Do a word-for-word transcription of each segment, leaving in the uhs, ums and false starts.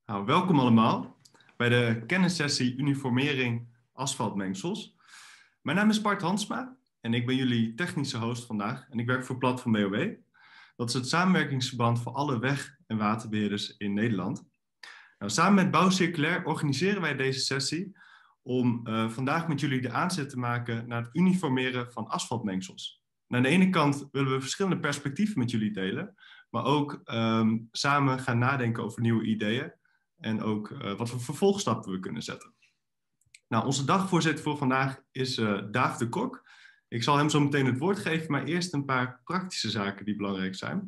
Nou, welkom allemaal bij de kennissessie Uniformering asfaltmengsels. Mijn naam is Bart Hansma en ik ben jullie technische host vandaag en ik werk voor Platform B O W. Dat is het samenwerkingsverband voor alle weg- en waterbeheerders in Nederland. Nou, samen met Bouw Circulair organiseren wij deze sessie om uh, vandaag met jullie de aanzet te maken naar het uniformeren van asfaltmengsels. En aan de ene kant willen we verschillende perspectieven met jullie delen, maar ook um, samen gaan nadenken over nieuwe ideeën en ook uh, wat voor vervolgstappen we kunnen zetten. Nou, onze dagvoorzitter voor vandaag is uh, Daaf de Kok. Ik zal hem zo meteen het woord geven, maar eerst een paar praktische zaken die belangrijk zijn.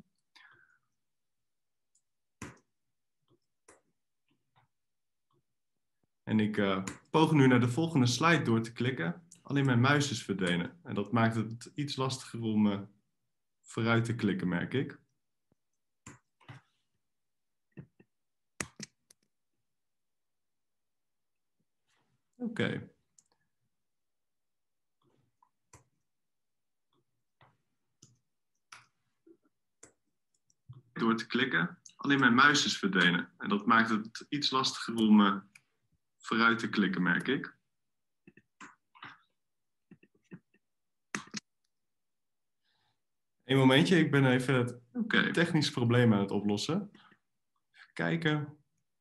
En ik uh, poog nu naar de volgende slide door te klikken. Alleen mijn muis is verdwenen. En dat maakt het iets lastiger om uh, vooruit te klikken, merk ik. Oké. Okay. Door te klikken. Alleen mijn muis is verdwenen. En dat maakt het iets lastiger om uh, vooruit te klikken, merk ik. Een momentje, ik ben even het okay. technisch probleem aan het oplossen. Even kijken.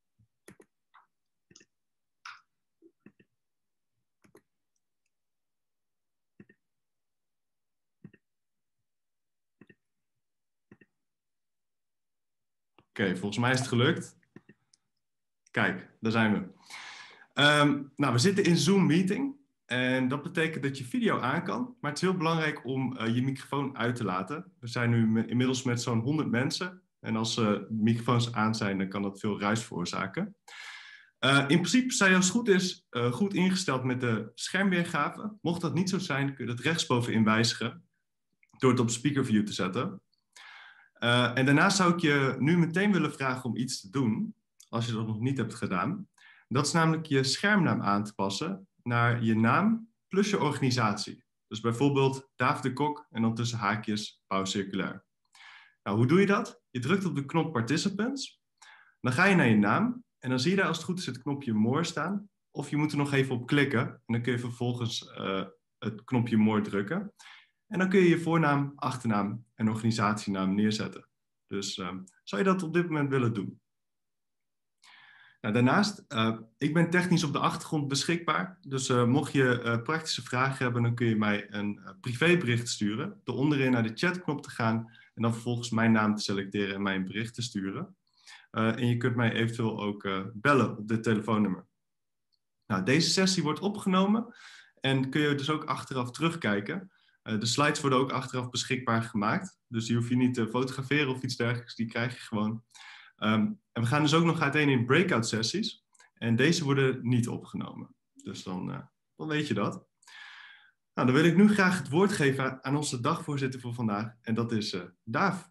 Oké, okay, volgens mij is het gelukt. Kijk, daar zijn we. Um, nou, we zitten in Zoom meeting. En dat betekent dat je video aan kan. Maar het is heel belangrijk om uh, je microfoon uit te laten. We zijn nu me, inmiddels met zo'n honderd mensen. En als uh, microfoons aan zijn, dan kan dat veel ruis veroorzaken. Uh, in principe zijn je als het goed is uh, goed ingesteld met de schermweergave. Mocht dat niet zo zijn, kun je dat rechtsbovenin wijzigen. Door het op speakerview te zetten. Uh, en daarnaast zou ik je nu meteen willen vragen om iets te doen. Als je dat nog niet hebt gedaan. Dat is namelijk je schermnaam aan te passen naar je naam plus je organisatie. Dus bijvoorbeeld Daaf de Kok en dan tussen haakjes Bouw Circulair. Nou, hoe doe je dat? Je drukt op de knop Participants. Dan ga je naar je naam en dan zie je daar als het goed is het knopje More staan. Of je moet er nog even op klikken en dan kun je vervolgens uh, het knopje More drukken. En dan kun je je voornaam, achternaam en organisatienaam neerzetten. Dus uh, zou je dat op dit moment willen doen? Nou, daarnaast, uh, ik ben technisch op de achtergrond beschikbaar. Dus uh, mocht je uh, praktische vragen hebben, dan kun je mij een uh, privébericht sturen. Door onderin naar de chatknop te gaan en dan vervolgens mijn naam te selecteren en mij een bericht te sturen. Uh, en je kunt mij eventueel ook uh, bellen op dit telefoonnummer. Nou, deze sessie wordt opgenomen en kun je dus ook achteraf terugkijken. Uh, de slides worden ook achteraf beschikbaar gemaakt. Dus die hoef je niet te fotograferen of iets dergelijks, die krijg je gewoon. Um, en we gaan dus ook nog uiteen in breakout sessies. En deze worden niet opgenomen. Dus dan, uh, dan weet je dat. Nou, dan wil ik nu graag het woord geven aan onze dagvoorzitter voor vandaag. En dat is uh, Daaf.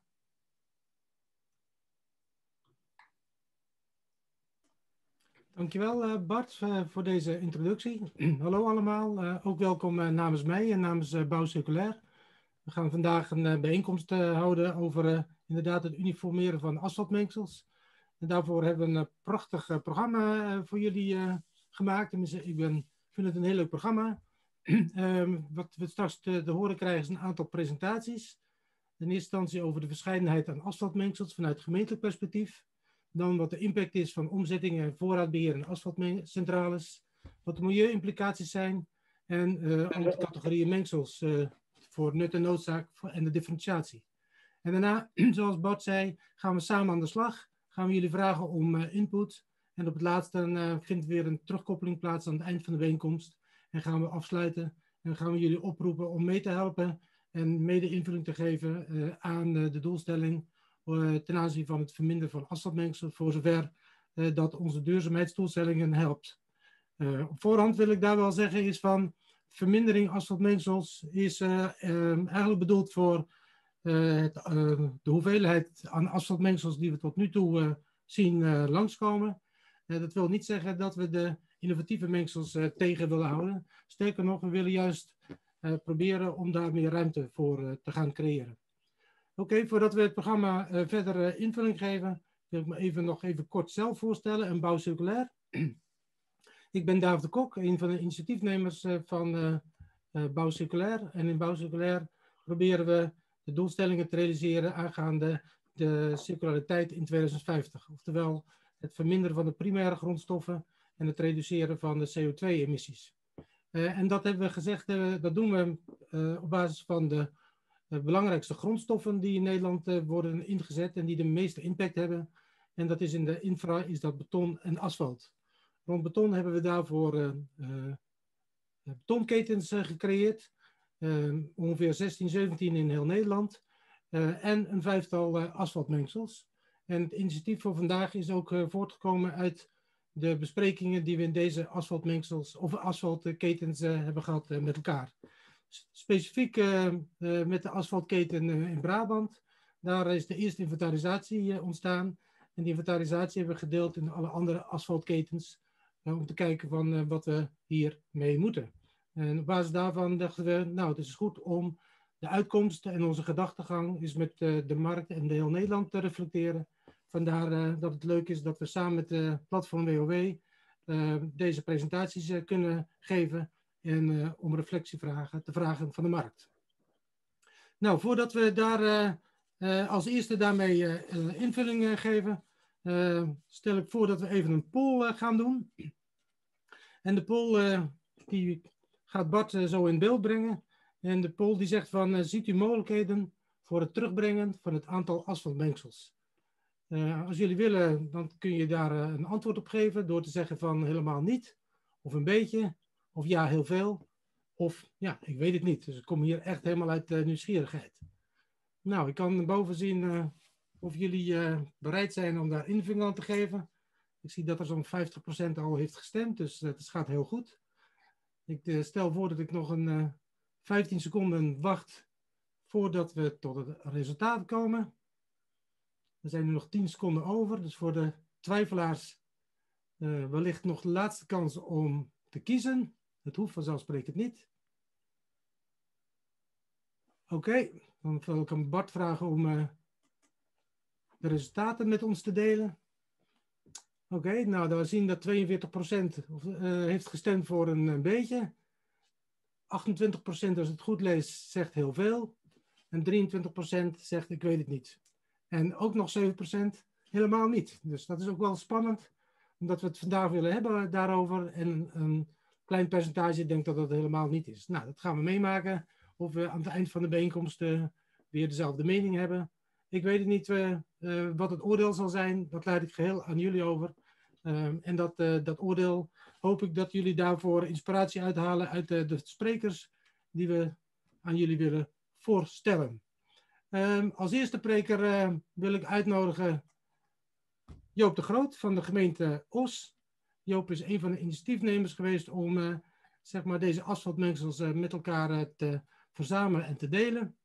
Dankjewel uh, Bart uh, voor deze introductie. Hallo allemaal, uh, ook welkom uh, namens mij en namens uh, Bouw Circulair. We gaan vandaag een uh, bijeenkomst uh, houden over uh, inderdaad het uniformeren van asfaltmengsels. En daarvoor hebben we een uh, prachtig uh, programma uh, voor jullie uh, gemaakt. Ik ben, vind het een heel leuk programma. um, wat we straks te, te horen krijgen is een aantal presentaties. In eerste instantie over de verscheidenheid aan asfaltmengsels vanuit gemeentelijk perspectief. Dan wat de impact is van omzetting en voorraadbeheer en asfaltcentrales. Wat de milieuimplicaties zijn. En uh, ook de categorieën mengsels uh, voor nut en noodzaak en de differentiatie. En daarna, zoals Bart zei, gaan we samen aan de slag. Gaan we jullie vragen om uh, input. En op het laatste uh, vindt weer een terugkoppeling plaats aan het eind van de bijeenkomst. En gaan we afsluiten. En dan gaan we jullie oproepen om mee te helpen. En mede invulling te geven uh, aan uh, de doelstelling. Uh, ten aanzien van het verminderen van asfaltmengsel, voor zover uh, dat onze duurzaamheidsdoelstellingen helpt. Uh, op voorhand wil ik daar wel zeggen is van vermindering asfaltmengsels is uh, uh, eigenlijk bedoeld voor uh, het, uh, de hoeveelheid aan asfaltmengsels die we tot nu toe uh, zien uh, langskomen. Uh, dat wil niet zeggen dat we de innovatieve mengsels uh, tegen willen houden. Sterker nog, we willen juist uh, proberen om daar meer ruimte voor uh, te gaan creëren. Oké, okay, voordat we het programma uh, verder uh, invulling geven, wil ik me even nog even kort zelf voorstellen, een Bouw Circulair. Ik ben David de Kok, een van de initiatiefnemers uh, van uh, uh, Bouw Circulair. En in Bouw Circulair proberen we de doelstellingen te realiseren aangaande de circulariteit in tweeduizend vijftig. Oftewel het verminderen van de primaire grondstoffen en het reduceren van de C O twee emissies. Uh, en dat hebben we gezegd, uh, dat doen we uh, op basis van de uh, belangrijkste grondstoffen die in Nederland uh, worden ingezet en die de meeste impact hebben. En dat is in de infra, is dat beton en asfalt. Rond beton hebben we daarvoor uh, uh, betonketens uh, gecreëerd. Uh, ongeveer zestien, zeventien in heel Nederland. Uh, en een vijftal uh, asfaltmengsels. En het initiatief voor vandaag is ook uh, voortgekomen uit de besprekingen die we in deze asfaltmengsels of asfaltketens uh, hebben gehad uh, met elkaar. Specifiek uh, uh, met de asfaltketen uh, in Brabant. Daar is de eerste inventarisatie uh, ontstaan. En die inventarisatie hebben we gedeeld in alle andere asfaltketens. Uh, om te kijken van uh, wat we hier mee moeten. En op basis daarvan dachten we, nou het is goed om de uitkomsten en onze gedachtegang is met uh, de markt en de heel Nederland te reflecteren. Vandaar uh, dat het leuk is dat we samen met de platform W O W uh, deze presentaties uh, kunnen geven en uh, om reflectievragen te vragen van de markt. Nou, voordat we daar uh, uh, als eerste daarmee uh, invulling uh, geven, uh, stel ik voor dat we even een poll uh, gaan doen. En de poll uh, die gaat Bart uh, zo in beeld brengen. En de poll die zegt van, uh, ziet u mogelijkheden voor het terugbrengen van het aantal asfaltmengsels? Uh, als jullie willen, dan kun je daar uh, een antwoord op geven door te zeggen van helemaal niet, of een beetje, of ja, heel veel, of ja, ik weet het niet. Dus ik kom hier echt helemaal uit uh, nieuwsgierigheid. Nou, ik kan boven zien uh, of jullie uh, bereid zijn om daar invulling aan te geven. Ik zie dat er zo'n vijftig procent al heeft gestemd, dus uh, het gaat heel goed. Ik uh, stel voor dat ik nog een uh, vijftien seconden wacht voordat we tot het resultaat komen. Er zijn nu nog tien seconden over, dus voor de twijfelaars uh, wellicht nog de laatste kans om te kiezen. Het hoeft vanzelfsprekend niet. Oké, okay, dan wil ik aan Bart vragen om uh, de resultaten met ons te delen. Oké, okay, nou dan zien dat tweeënveertig procent uh, heeft gestemd voor een, een beetje. achtentwintig procent als het goed leest zegt heel veel. En drieëntwintig procent zegt ik weet het niet. En ook nog zeven procent helemaal niet. Dus dat is ook wel spannend. Omdat we het vandaag willen hebben daarover. En een klein percentage denkt dat dat helemaal niet is. Nou, dat gaan we meemaken. Of we aan het eind van de bijeenkomst uh, weer dezelfde mening hebben. Ik weet het niet uh, uh, wat het oordeel zal zijn. Dat leid ik geheel aan jullie over. Uh, en dat, uh, dat oordeel hoop ik dat jullie daarvoor inspiratie uithalen uit uh, de sprekers die we aan jullie willen voorstellen. Um, als eerste spreker uh, wil ik uitnodigen Joop de Groot van de gemeente Os. Joop is een van de initiatiefnemers geweest om uh, zeg maar deze asfaltmengsels uh, met elkaar uh, te verzamelen en te delen.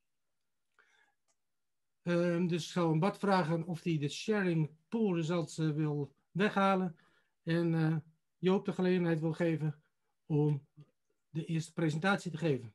Um, dus ik zal aan Bart vragen of hij de sharing pool results uh, wil weghalen. En uh, Joop de gelegenheid wil geven om de eerste presentatie te geven.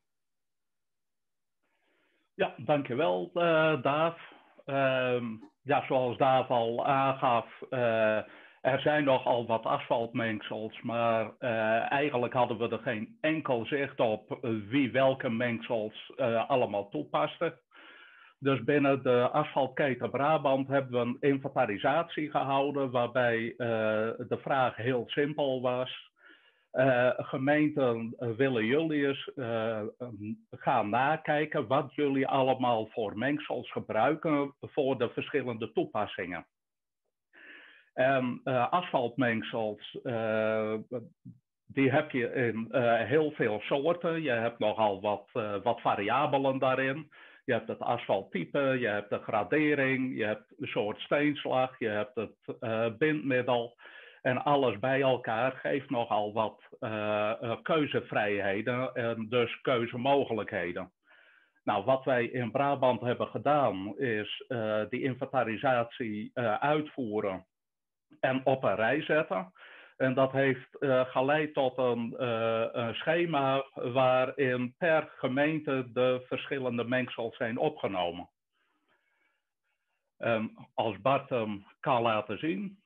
Ja, dankjewel uh, Daaf. Uh, ja, zoals Daaf al aangaf, uh, er zijn nogal wat asfaltmengsels, maar uh, eigenlijk hadden we er geen enkel zicht op wie welke mengsels uh, allemaal toepaste. Dus binnen de asfaltketen Brabant hebben we een inventarisatie gehouden waarbij uh, de vraag heel simpel was. Uh, gemeenten uh, willen jullie eens uh, um, gaan nakijken wat jullie allemaal voor mengsels gebruiken voor de verschillende toepassingen. En uh, asfaltmengsels, uh, die heb je in uh, heel veel soorten. Je hebt nogal wat, uh, wat variabelen daarin. Je hebt het asfalttype, je hebt de gradering, je hebt een soort steenslag, je hebt het uh, bindmiddel. En alles bij elkaar geeft nogal wat uh, keuzevrijheden en dus keuzemogelijkheden. Nou, wat wij in Brabant hebben gedaan is uh, die inventarisatie uh, uitvoeren en op een rij zetten. En dat heeft uh, geleid tot een, uh, een schema waarin per gemeente de verschillende mengsels zijn opgenomen. En als Bart hem kan laten zien,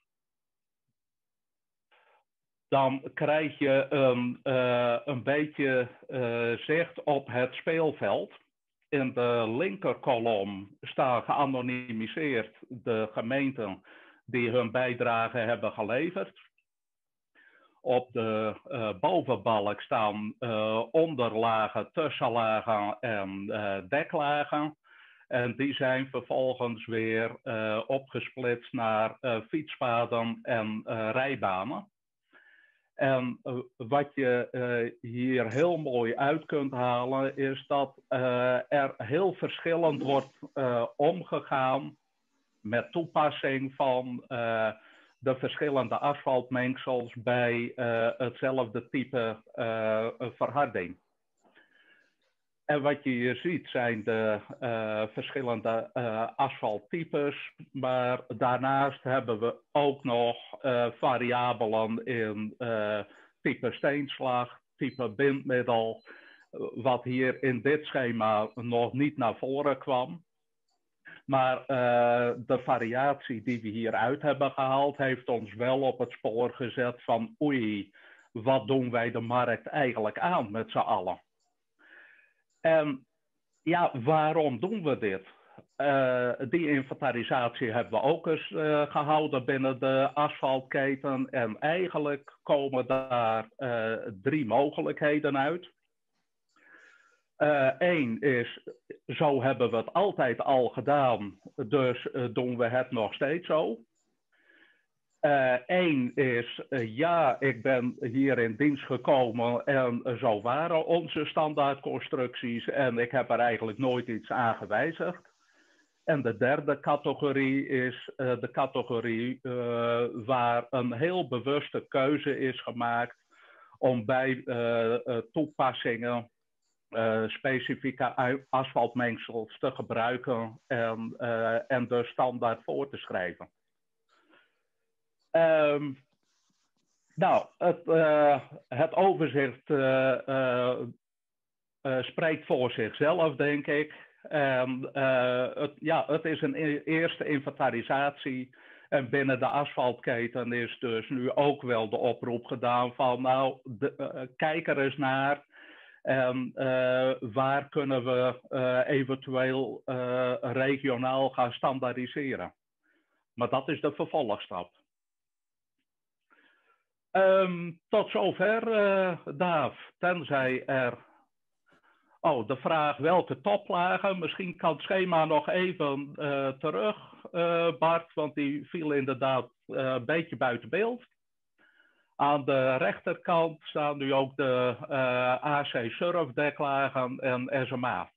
dan krijg je een, uh, een beetje uh, zicht op het speelveld. In de linkerkolom staan geanonimiseerd de gemeenten die hun bijdrage hebben geleverd. Op de uh, bovenbalk staan uh, onderlagen, tussenlagen en uh, deklagen. En die zijn vervolgens weer uh, opgesplitst naar uh, fietspaden en uh, rijbanen. En uh, wat je uh, hier heel mooi uit kunt halen, is dat uh, er heel verschillend wordt uh, omgegaan met toepassing van uh, de verschillende asfaltmengsels bij uh, hetzelfde type uh, verharding. En wat je hier ziet zijn de uh, verschillende uh, asfalttypes, maar daarnaast hebben we ook nog uh, variabelen in uh, type steenslag, type bindmiddel, wat hier in dit schema nog niet naar voren kwam. Maar uh, de variatie die we hieruit hebben gehaald heeft ons wel op het spoor gezet van oei, wat doen wij de markt eigenlijk aan met z'n allen? En ja, waarom doen we dit? Uh, die inventarisatie hebben we ook eens uh, gehouden binnen de asfaltketen. En eigenlijk komen daar uh, drie mogelijkheden uit. Eén uh, is, zo hebben we het altijd al gedaan, dus uh, doen we het nog steeds zo. Eén uh, is, uh, ja, ik ben hier in dienst gekomen en uh, zo waren onze standaardconstructies en ik heb er eigenlijk nooit iets aan gewijzigd. En de derde categorie is uh, de categorie uh, waar een heel bewuste keuze is gemaakt om bij uh, uh, toepassingen uh, specifieke asfaltmengsels te gebruiken en, uh, en de standaard voor te schrijven. Um, nou, het, uh, het overzicht uh, uh, uh, spreekt voor zichzelf, denk ik. En, uh, het, ja, het is een e- eerste inventarisatie. En binnen de asfaltketen is dus nu ook wel de oproep gedaan van, nou, de, uh, kijk er eens naar. En uh, waar kunnen we uh, eventueel uh, regionaal gaan standaardiseren. Maar dat is de vervolgstap. Um, tot zover, uh, Daaf. Tenzij er... Oh, de vraag welke toplagen. Misschien kan het schema nog even uh, terug, uh, Bart. Want die viel inderdaad uh, een beetje buiten beeld. Aan de rechterkant staan nu ook de uh, A C-surfdeklagen en S M A.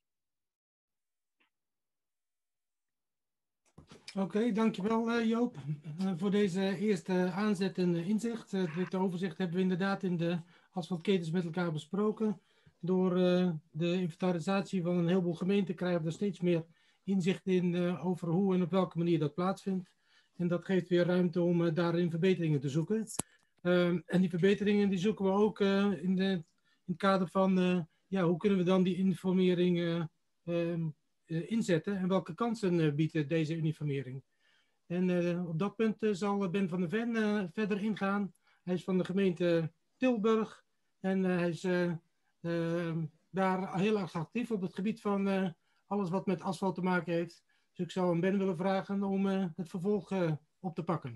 Oké, okay, dankjewel uh, Joop uh, voor deze eerste aanzet en uh, inzicht. Uh, dit overzicht hebben we inderdaad in de asfaltketens met elkaar besproken. Door uh, de inventarisatie van een heleboel gemeenten krijgen we er steeds meer inzicht in uh, over hoe en op welke manier dat plaatsvindt. En dat geeft weer ruimte om uh, daarin verbeteringen te zoeken. Uh, en die verbeteringen die zoeken we ook uh, in, de, in het kader van uh, ja, hoe kunnen we dan die informering uh, uh, uh, inzetten en welke kansen uh, biedt deze uniformering. En uh, op dat punt uh, zal Ben van der Ven uh, verder ingaan. Hij is van de gemeente Tilburg en uh, hij is uh, uh, daar heel erg actief op het gebied van uh, alles wat met asfalt te maken heeft. Dus ik zou hem Ben willen vragen om uh, het vervolg uh, op te pakken.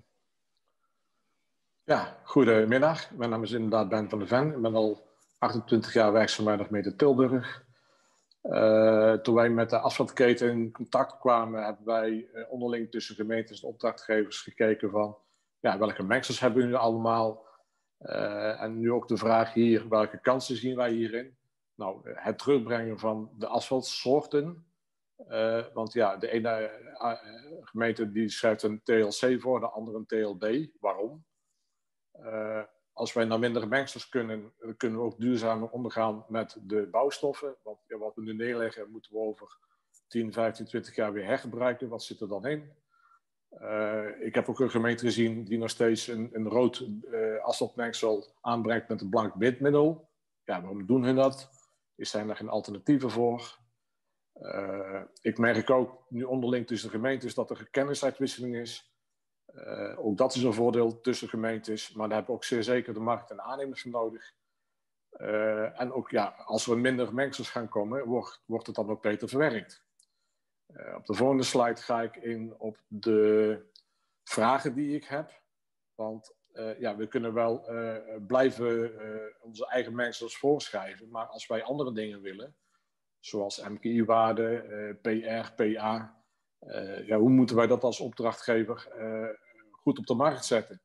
Ja, goedemiddag. Mijn naam is inderdaad Ben van der Ven. Ik ben al achtentwintig jaar werkzaam bij de gemeente Tilburg. Uh, toen wij met de asfaltketen in contact kwamen, hebben wij uh, onderling tussen gemeentes en opdrachtgevers gekeken van ja, welke mengsels hebben we nu allemaal? Uh, en nu ook de vraag hier, welke kansen zien wij hierin? Nou, het terugbrengen van de asfaltsoorten. Uh, want ja, de ene uh, gemeente die schrijft een T L C voor, de andere een T L B. Waarom? Uh, als wij naar mindere mengsels kunnen, kunnen we ook duurzamer omgaan met de bouwstoffen. Want ja, wat we nu neerleggen, moeten we over tien, vijftien, twintig jaar weer hergebruiken. Wat zit er dan in? Uh, ik heb ook een gemeente gezien die nog steeds een, een rood uh, asfaltmengsel aanbrengt met een blank bindmiddel. Ja, waarom doen hun dat? Is zijn er geen alternatieven voor? Uh, ik merk ook nu onderling tussen de gemeentes dat er kennisuitwisseling is. Uh, ook dat is een voordeel tussen gemeentes, maar daar hebben we ook zeer zeker de markt en aannemers voor nodig. Uh, en ook ja, als er minder mengsels gaan komen, wordt, wordt het dan ook beter verwerkt. Uh, op de volgende slide ga ik in op de vragen die ik heb. Want uh, ja, we kunnen wel uh, blijven uh, onze eigen mengsels voorschrijven, maar als wij andere dingen willen, zoals M K I-waarden, uh, P R, P A, uh, ja, hoe moeten wij dat als opdrachtgever uh, goed op de markt zetten?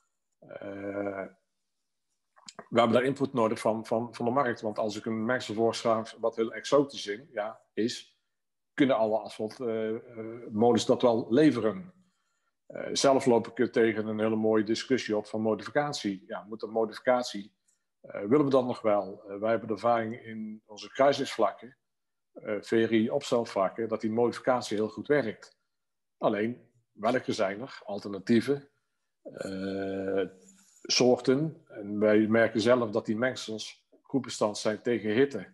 Uh, we hebben daar input nodig van, van, van de markt, want als ik een mengsel voorschrijf wat heel exotisch in, ja, is, kunnen alle asfaltmolens uh, uh, dat wel leveren. Uh, zelf loop ik tegen een hele mooie discussie op van modificatie. Ja, moet een modificatie? Uh, willen we dat nog wel? Uh, wij hebben de ervaring in onze kruisingsvlakken, uh, V R I-opstelvakken, dat die modificatie heel goed werkt. Alleen, welke zijn er? Alternatieven, uh, soorten. En wij merken zelf dat die mengsels goed bestand zijn tegen hitte.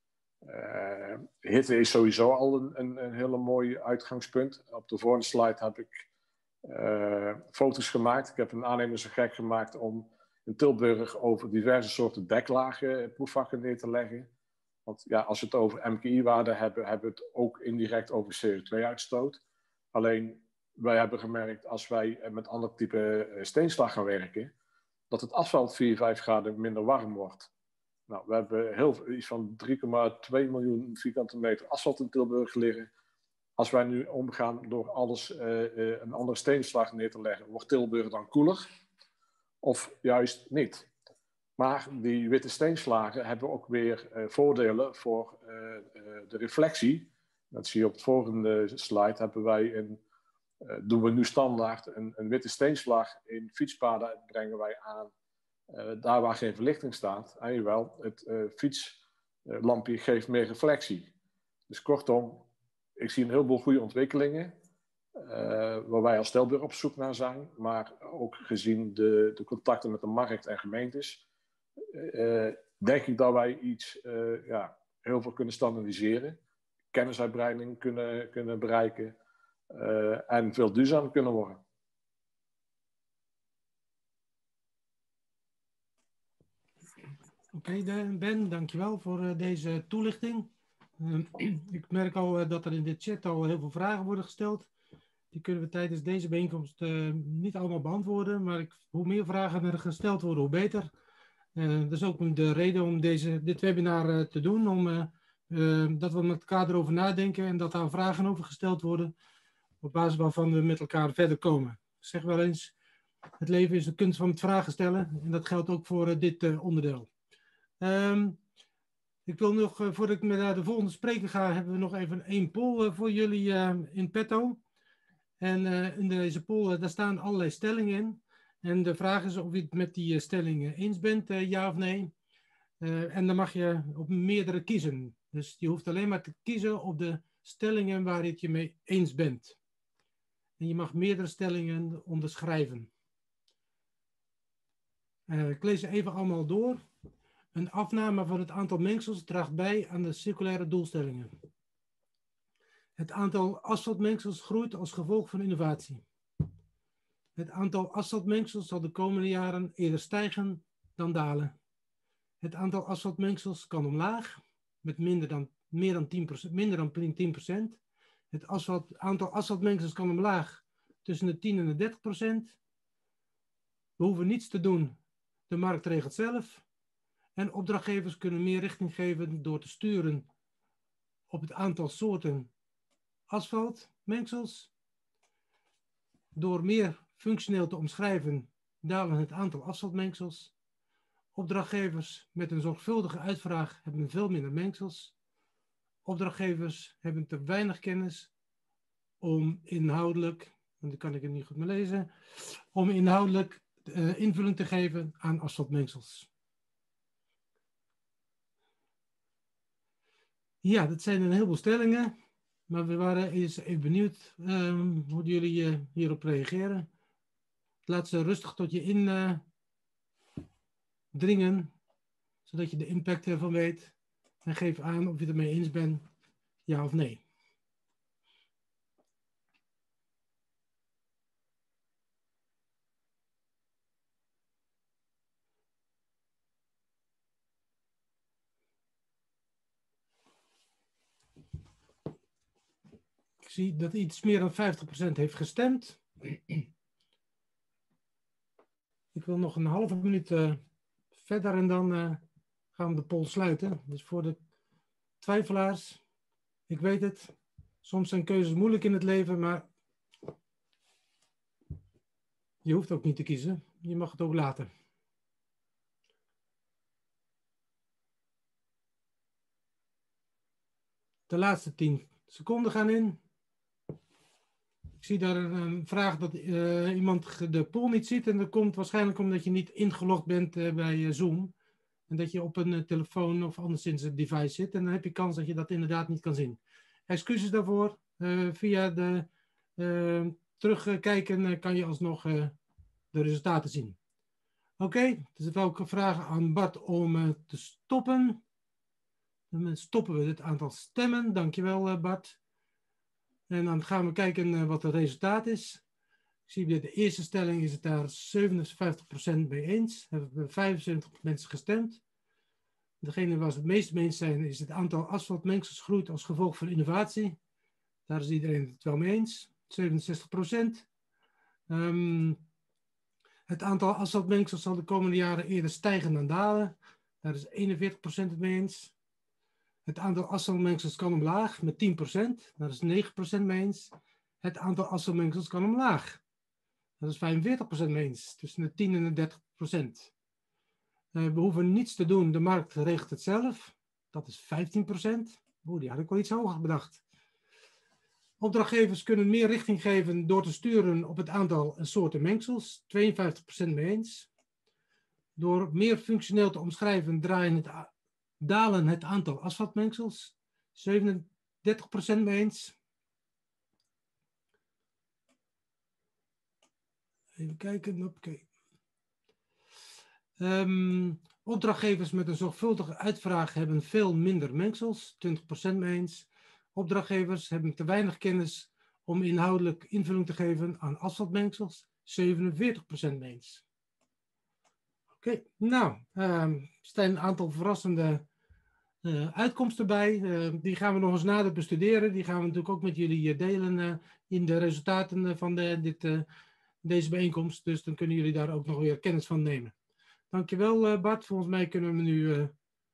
Uh, hitte is sowieso al een, een, een hele mooi uitgangspunt. Op de volgende slide heb ik uh, foto's gemaakt. Ik heb een aannemer zo gek gemaakt om in Tilburg over diverse soorten deklagen proefvakken neer te leggen. Want ja, als we het over M K I-waarden hebben, hebben we het ook indirect over C O twee uitstoot. Alleen, wij hebben gemerkt, als wij met ander type steenslag gaan werken, dat het asfalt vier, vijf graden minder warm wordt. Nou, we hebben heel, iets van drie komma twee miljoen vierkante meter asfalt in Tilburg liggen. Als wij nu omgaan door alles uh, uh, een andere steenslag neer te leggen, wordt Tilburg dan koeler? Of juist niet? Maar die witte steenslagen hebben ook weer uh, voordelen voor uh, uh, de reflectie. Dat zie je op het volgende slide. Hebben wij een, uh, doen we nu standaard een, een witte steenslag in fietspaden brengen wij aan. Uh, daar waar geen verlichting staat, en jawel, het uh, fietslampje geeft meer reflectie. Dus kortom, ik zie een heleboel goede ontwikkelingen, uh, waar wij als Tilburg op zoek naar zijn, maar ook gezien de, de contacten met de markt en gemeentes, uh, denk ik dat wij iets uh, ja, heel veel kunnen standaardiseren, kennisuitbreiding kunnen, kunnen bereiken uh, en veel duurzamer kunnen worden. Oké, okay, Ben, dankjewel voor uh, deze toelichting. Uh, ik merk al uh, dat er in de chat al heel veel vragen worden gesteld. Die kunnen we tijdens deze bijeenkomst uh, niet allemaal beantwoorden, maar ik, hoe meer vragen er gesteld worden, hoe beter. Uh, dat is ook de reden om deze, dit webinar uh, te doen, om, uh, uh, dat we met elkaar erover nadenken en dat daar vragen over gesteld worden, op basis waarvan we met elkaar verder komen. Ik zeg wel eens, het leven is de kunst van het vragen stellen en dat geldt ook voor uh, dit uh, onderdeel. Um, ik wil nog, uh, voordat ik naar de volgende spreker ga, hebben we nog even één poll uh, voor jullie uh, in petto. En uh, in deze poll, uh, daar staan allerlei stellingen in. En de vraag is of je het met die uh, stellingen eens bent, uh, ja of nee. Uh, en dan mag je op meerdere kiezen. Dus je hoeft alleen maar te kiezen op de stellingen waar je het je mee eens bent. En je mag meerdere stellingen onderschrijven. Uh, ik lees ze even allemaal door. Een afname van het aantal mengsels draagt bij aan de circulaire doelstellingen. Het aantal asfaltmengsels groeit als gevolg van innovatie. Het aantal asfaltmengsels zal de komende jaren eerder stijgen dan dalen. Het aantal asfaltmengsels kan omlaag, met minder dan, meer dan tien procent, minder dan tien procent. Het asfalt, aantal asfaltmengsels kan omlaag tussen de tien en de dertig procent. We hoeven niets te doen, de markt regelt zelf. En opdrachtgevers kunnen meer richting geven door te sturen op het aantal soorten asfaltmengsels. Door meer functioneel te omschrijven dalen het aantal asfaltmengsels. Opdrachtgevers met een zorgvuldige uitvraag hebben veel minder mengsels. Opdrachtgevers hebben te weinig kennis om inhoudelijk, en dan kan ik het niet goed meer lezen, om inhoudelijk uh, invulling te geven aan asfaltmengsels. Ja, dat zijn een heleboel stellingen, maar we waren eens even benieuwd um, hoe jullie uh, hierop reageren. Laat ze rustig tot je in uh, dringen, zodat je de impact ervan weet. En geef aan of je het ermee eens bent Ja of nee? Ik zie dat iets meer dan vijftig procent heeft gestemd. Ik wil nog een halve minuut uh, verder en dan uh, gaan we de poll sluiten. Dus voor de twijfelaars, ik weet het, soms zijn keuzes moeilijk in het leven, maar je hoeft ook niet te kiezen. Je mag het ook laten. De laatste tien seconden gaan in. Ik zie daar een, een vraag dat uh, iemand de poll niet ziet. En dat komt waarschijnlijk omdat je niet ingelogd bent uh, bij uh, Zoom. En dat je op een uh, telefoon of anderszins een device zit. En dan heb je kans dat je dat inderdaad niet kan zien. Excuses daarvoor. Uh, via de uh, terugkijken uh, kan je alsnog uh, de resultaten zien. Oké, okay, dus ik wil ook vragen aan Bart om uh, te stoppen. Dan stoppen we het aantal stemmen. Dankjewel uh, Bart. En dan gaan we kijken uh, wat het resultaat is. Ik zie bij de eerste stelling is het daar zevenenvijftig procent mee eens. Hebben we vijfenzeventig mensen gestemd. Degene waar ze het meest mee eens zijn is het aantal asfaltmengsels groeit als gevolg van innovatie. Daar is iedereen het wel mee eens. zevenenzestig procent. Um, het aantal asfaltmengsels zal de komende jaren eerder stijgen dan dalen. Daar is eenenveertig procent het mee eens. Het aantal asfaltmengsels kan omlaag met tien procent. Daar is negen procent mee eens. Het aantal asfaltmengsels kan omlaag. Daar is vijfenveertig procent mee eens. Tussen de tien en de dertig procent. Uh, we hoeven niets te doen. De markt regelt het zelf. Dat is vijftien procent. Oeh, die had ik wel iets hoger bedacht. Opdrachtgevers kunnen meer richting geven door te sturen op het aantal soorten mengsels. tweeënvijftig procent mee eens. Door meer functioneel te omschrijven draaien het, dalen het aantal asfaltmengsels. zevenendertig procent mee eens. Even kijken. Okay. Um, opdrachtgevers met een zorgvuldige uitvraag hebben veel minder mengsels. twintig procent mee eens. Opdrachtgevers hebben te weinig kennis om inhoudelijk invulling te geven aan asfaltmengsels. zevenenveertig procent mee eens. Oké, okay. Nou, um, er zijn een aantal verrassende uh, uitkomsten bij. Uh, die gaan we nog eens nader bestuderen. Die gaan we natuurlijk ook met jullie uh, delen uh, in de resultaten uh, van de, dit, uh, deze bijeenkomst. Dus dan kunnen jullie daar ook nog weer kennis van nemen. Dankjewel uh, Bart. Volgens mij kunnen we nu uh,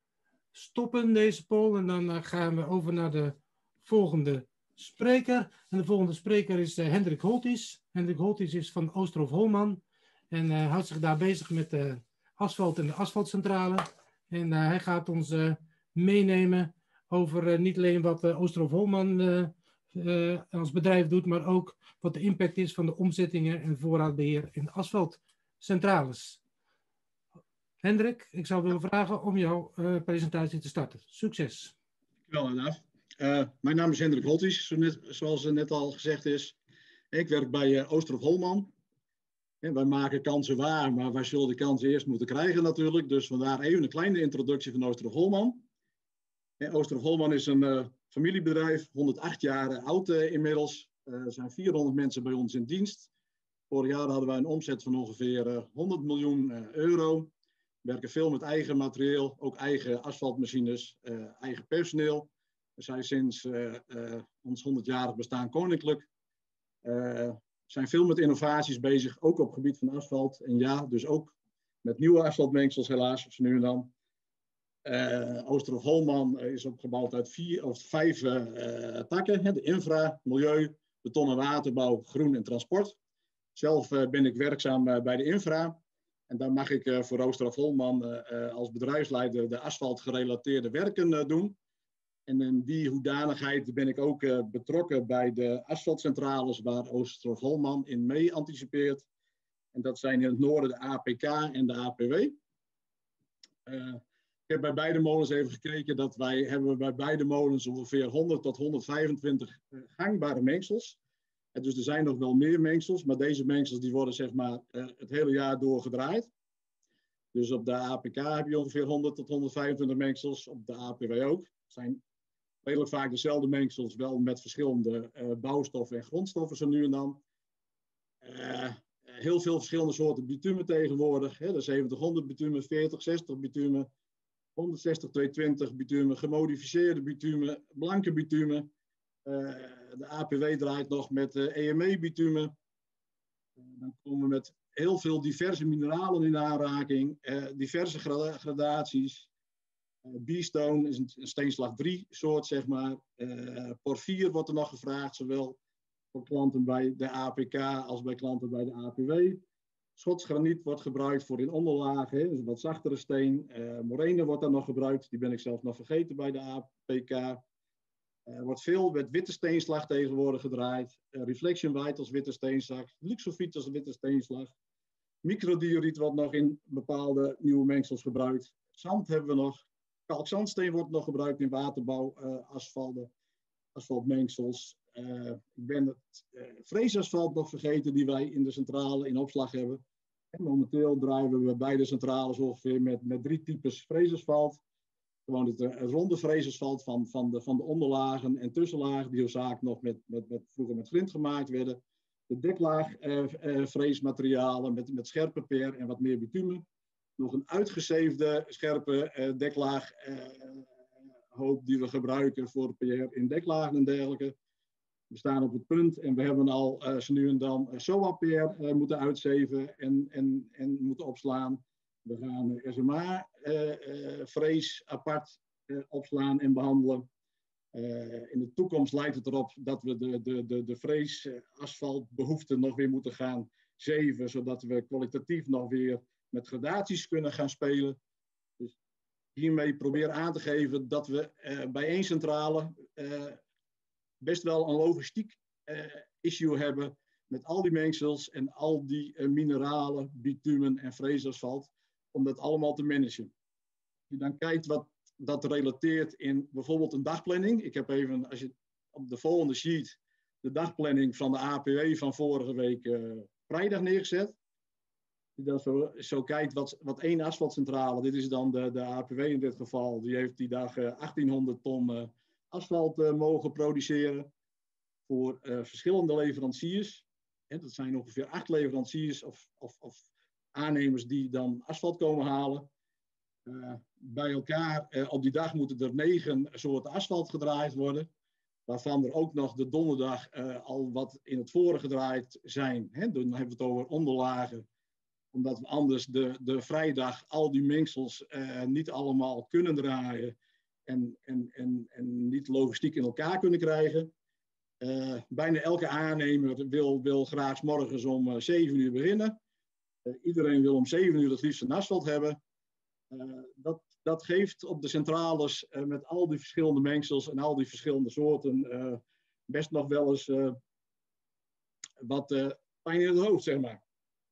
stoppen deze poll. En dan uh, gaan we over naar de volgende spreker. En de volgende spreker is uh, Hendrik Holthuis. Hendrik Holthuis is van Oosterhof Holman. En uh, houdt zich daar bezig met de asfalt en de asfaltcentrale. En uh, hij gaat ons uh, meenemen over uh, niet alleen wat uh, Oosterhof Holman uh, uh, als bedrijf doet, maar ook wat de impact is van de omzettingen en voorraadbeheer in asfaltcentrales. Hendrik, ik zou willen vragen om jouw uh, presentatie te starten. Succes. Dankjewel, Adaf. Uh, mijn naam is Hendrik Holthuis, zo net, zoals net al gezegd is. Ik werk bij uh, Oosterhof Holman. En wij maken kansen waar, maar wij zullen de kansen eerst moeten krijgen natuurlijk. Dus vandaar even een kleine introductie van Oosterhof Holman. En Oosterhof Holman is een uh, familiebedrijf, honderdacht jaar oud uh, inmiddels. Uh, er zijn vierhonderd mensen bij ons in dienst. Vorig jaar hadden wij een omzet van ongeveer uh, honderd miljoen uh, euro. We werken veel met eigen materieel, ook eigen asfaltmachines, uh, eigen personeel. We zijn sinds uh, uh, ons honderdjarig bestaan koninklijk. Uh, We zijn veel met innovaties bezig, ook op het gebied van asfalt. En ja, dus ook met nieuwe asfaltmengsels helaas, zo nu en dan. Uh, Oosterhof Holman is opgebouwd uit vier of vijf uh, takken. Hè, de infra, milieu, beton en waterbouw, groen en transport. Zelf uh, ben ik werkzaam uh, bij de infra. En daar mag ik uh, voor Oosterhof Holman uh, uh, als bedrijfsleider de asfaltgerelateerde werken uh, doen. En in die hoedanigheid ben ik ook uh, betrokken bij de asfaltcentrales waar Oosterhof Holman in mee anticipeert. En dat zijn in het noorden de A P K en de A P W. Uh, ik heb bij beide molens even gekeken dat wij hebben bij beide molens ongeveer honderd tot honderdvijfentwintig uh, gangbare mengsels. En dus er zijn nog wel meer mengsels, maar deze mengsels die worden zeg maar uh, het hele jaar door gedraaid. Dus op de A P K heb je ongeveer honderd tot honderdvijfentwintig mengsels, op de A P W ook. Het zijn redelijk vaak dezelfde mengsels, wel met verschillende uh, bouwstoffen en grondstoffen zo nu en dan. Uh, heel veel verschillende soorten bitumen tegenwoordig. Hè, de zeventighonderd bitumen, veertig, zestig bitumen, honderdzestig, tweehonderdtwintig bitumen, gemodificeerde bitumen, blanke bitumen. Uh, de A P W draait nog met uh, E M E-bitumen. Uh, dan komen we met heel veel diverse mineralen in aanraking, uh, diverse gra gradaties. Uh, B-stone is een, een steenslag drie soort, zeg maar. Uh, porfier wordt er nog gevraagd, zowel voor klanten bij de A P K als bij klanten bij de A P W. Schotsgraniet wordt gebruikt voor in onderlagen, hè, dus een wat zachtere steen. Uh, morene wordt daar nog gebruikt, die ben ik zelf nog vergeten bij de A P K. Er uh, wordt veel met witte steenslag tegenwoordig gedraaid. Uh, reflection white als witte steenslag, luxofiet als witte steenslag. Microdioriet wordt nog in bepaalde nieuwe mengsels gebruikt. Zand hebben we nog. Kalkzandsteen wordt nog gebruikt in waterbouw, uh, asfalten, asfaltmengsels. Uh, ik ben het uh, freesasfalt nog vergeten die wij in de centrale in opslag hebben. En momenteel draaien we bij de centrales ongeveer met, met drie types freesasfalt. Gewoon het, uh, het ronde freesasfalt van, van, de, van de onderlagen en tussenlagen die vaak nog met, met, met, vroeger met grind gemaakt werden. De deklaag uh, uh, freesmaterialen met, met scherpe peer en wat meer bitumen. Nog een uitgezeefde scherpe uh, deklaag uh, hoop die we gebruiken voor peer in deklagen en dergelijke. We staan op het punt en we hebben al uh, zo nu en dan uh, S O A-peer uh, moeten uitzeven en, en, en moeten opslaan. We gaan uh, S M A-vrees uh, uh, apart uh, opslaan en behandelen. Uh, in de toekomst lijkt het erop dat we de, de, de, de vreesasfaltbehoeften nog weer moeten gaan zeven, zodat we kwalitatief nog weer met gradaties kunnen gaan spelen. Dus hiermee probeer aan te geven dat we uh, bij één centrale uh, best wel een logistiek uh, issue hebben met al die mengsels en al die uh, mineralen, bitumen en freesasfalt, om dat allemaal te managen. Als je dan kijkt wat dat relateert in bijvoorbeeld een dagplanning. Ik heb even, als je op de volgende sheet, de dagplanning van de A P W van vorige week uh, vrijdag neergezet. Als je dan zo, zo kijkt wat, wat één asfaltcentrale, dit is dan de, de A P W in dit geval, die heeft die dag uh, achttienhonderd ton uh, asfalt uh, mogen produceren voor uh, verschillende leveranciers. Ja, dat zijn ongeveer acht leveranciers of, of, of aannemers die dan asfalt komen halen. Uh, bij elkaar uh, op die dag moeten er negen soorten asfalt gedraaid worden. Waarvan er ook nog de donderdag uh, al wat in het voren gedraaid zijn. Hè? Dan hebben we het over onderlagen. Omdat we anders de, de vrijdag al die mengsels uh, niet allemaal kunnen draaien. En, en, en, en niet logistiek in elkaar kunnen krijgen. Uh, bijna elke aannemer wil, wil graag 's morgens om uh, zeven uur beginnen. Uh, iedereen wil om zeven uur het liefst een asfalt hebben. Uh, dat, dat geeft op de centrales uh, met al die verschillende mengsels en al die verschillende soorten uh, best nog wel eens uh, wat uh, pijn in het hoofd, zeg maar.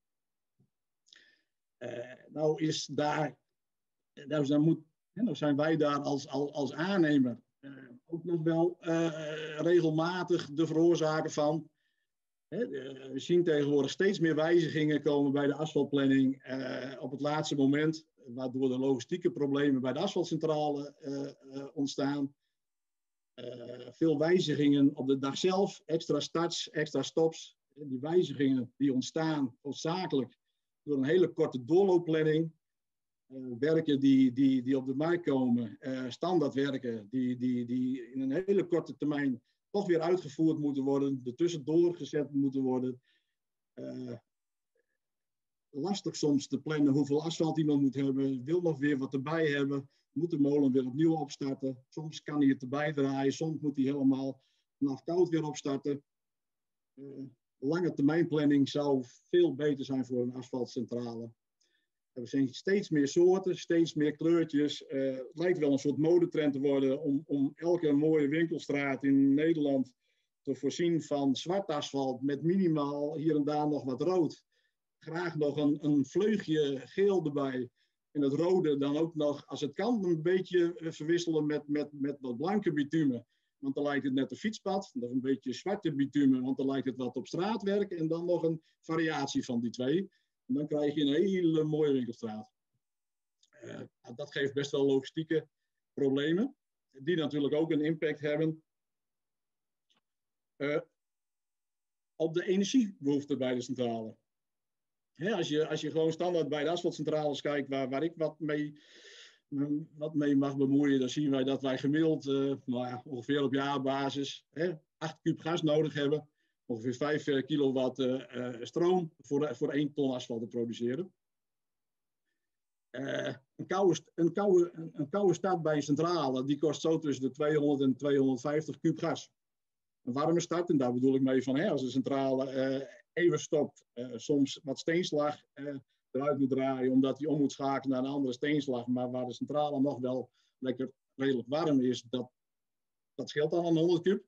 Uh, nou is daar, nou, dan moet, hè, nou zijn wij daar als, als, als aannemer uh, ook nog wel uh, regelmatig de veroorzaker van. Hè, uh, we zien tegenwoordig steeds meer wijzigingen komen bij de asfaltplanning uh, op het laatste moment, waardoor de logistieke problemen bij de asfaltcentrale uh, uh, ontstaan. Uh, veel wijzigingen op de dag zelf, extra starts, extra stops. Die wijzigingen die ontstaan hoofdzakelijk door een hele korte doorloopplanning. Uh, werken die, die, die op de markt komen, uh, standaardwerken, die, die, die in een hele korte termijn toch weer uitgevoerd moeten worden, er tussendoor gezet moeten worden. Uh, lastig soms te plannen hoeveel asfalt iemand moet hebben, wil nog weer wat erbij hebben, moet de molen weer opnieuw opstarten. Soms kan hij het erbij draaien, soms moet hij helemaal vanaf koud weer opstarten. Uh, lange termijn planning zou veel beter zijn voor een asfaltcentrale. Er zijn steeds meer soorten, steeds meer kleurtjes. Uh, het lijkt wel een soort modetrend te worden om, om elke mooie winkelstraat in Nederland te voorzien van zwart asfalt met minimaal hier en daar nog wat rood. Graag nog een, een vleugje geel erbij. En het rode dan ook nog, als het kan, een beetje verwisselen met, met, met wat blanke bitumen. Want dan lijkt het net een fietspad. Dat is een beetje zwarte bitumen, want dan lijkt het wat op straatwerk. En dan nog een variatie van die twee. En dan krijg je een hele mooie winkelstraat. Uh, dat geeft best wel logistieke problemen. die natuurlijk ook een impact hebben uh, op de energiebehoefte bij de centrale. Hè, als, je, als je gewoon standaard bij de asfaltcentrales kijkt, waar, waar ik wat mee, wat mee mag bemoeien, dan zien wij dat wij gemiddeld uh, nou ja, ongeveer op jaarbasis hè, acht kuub gas nodig hebben. Ongeveer vijf kilowatt uh, uh, stroom voor, voor één ton asfalt te produceren. Uh, een, koude, een, koude, een, een koude stad bij een centrale, die kost zo tussen de tweehonderd en tweehonderdvijftig kuub gas. Een warme stad, en daar bedoel ik mee van, hè, als de centrale uh, even stopt, uh, soms wat steenslag uh, eruit moet draaien, omdat hij om moet schakelen naar een andere steenslag, maar waar de centrale nog wel lekker redelijk warm is, dat, dat scheelt dan een honderd kuub.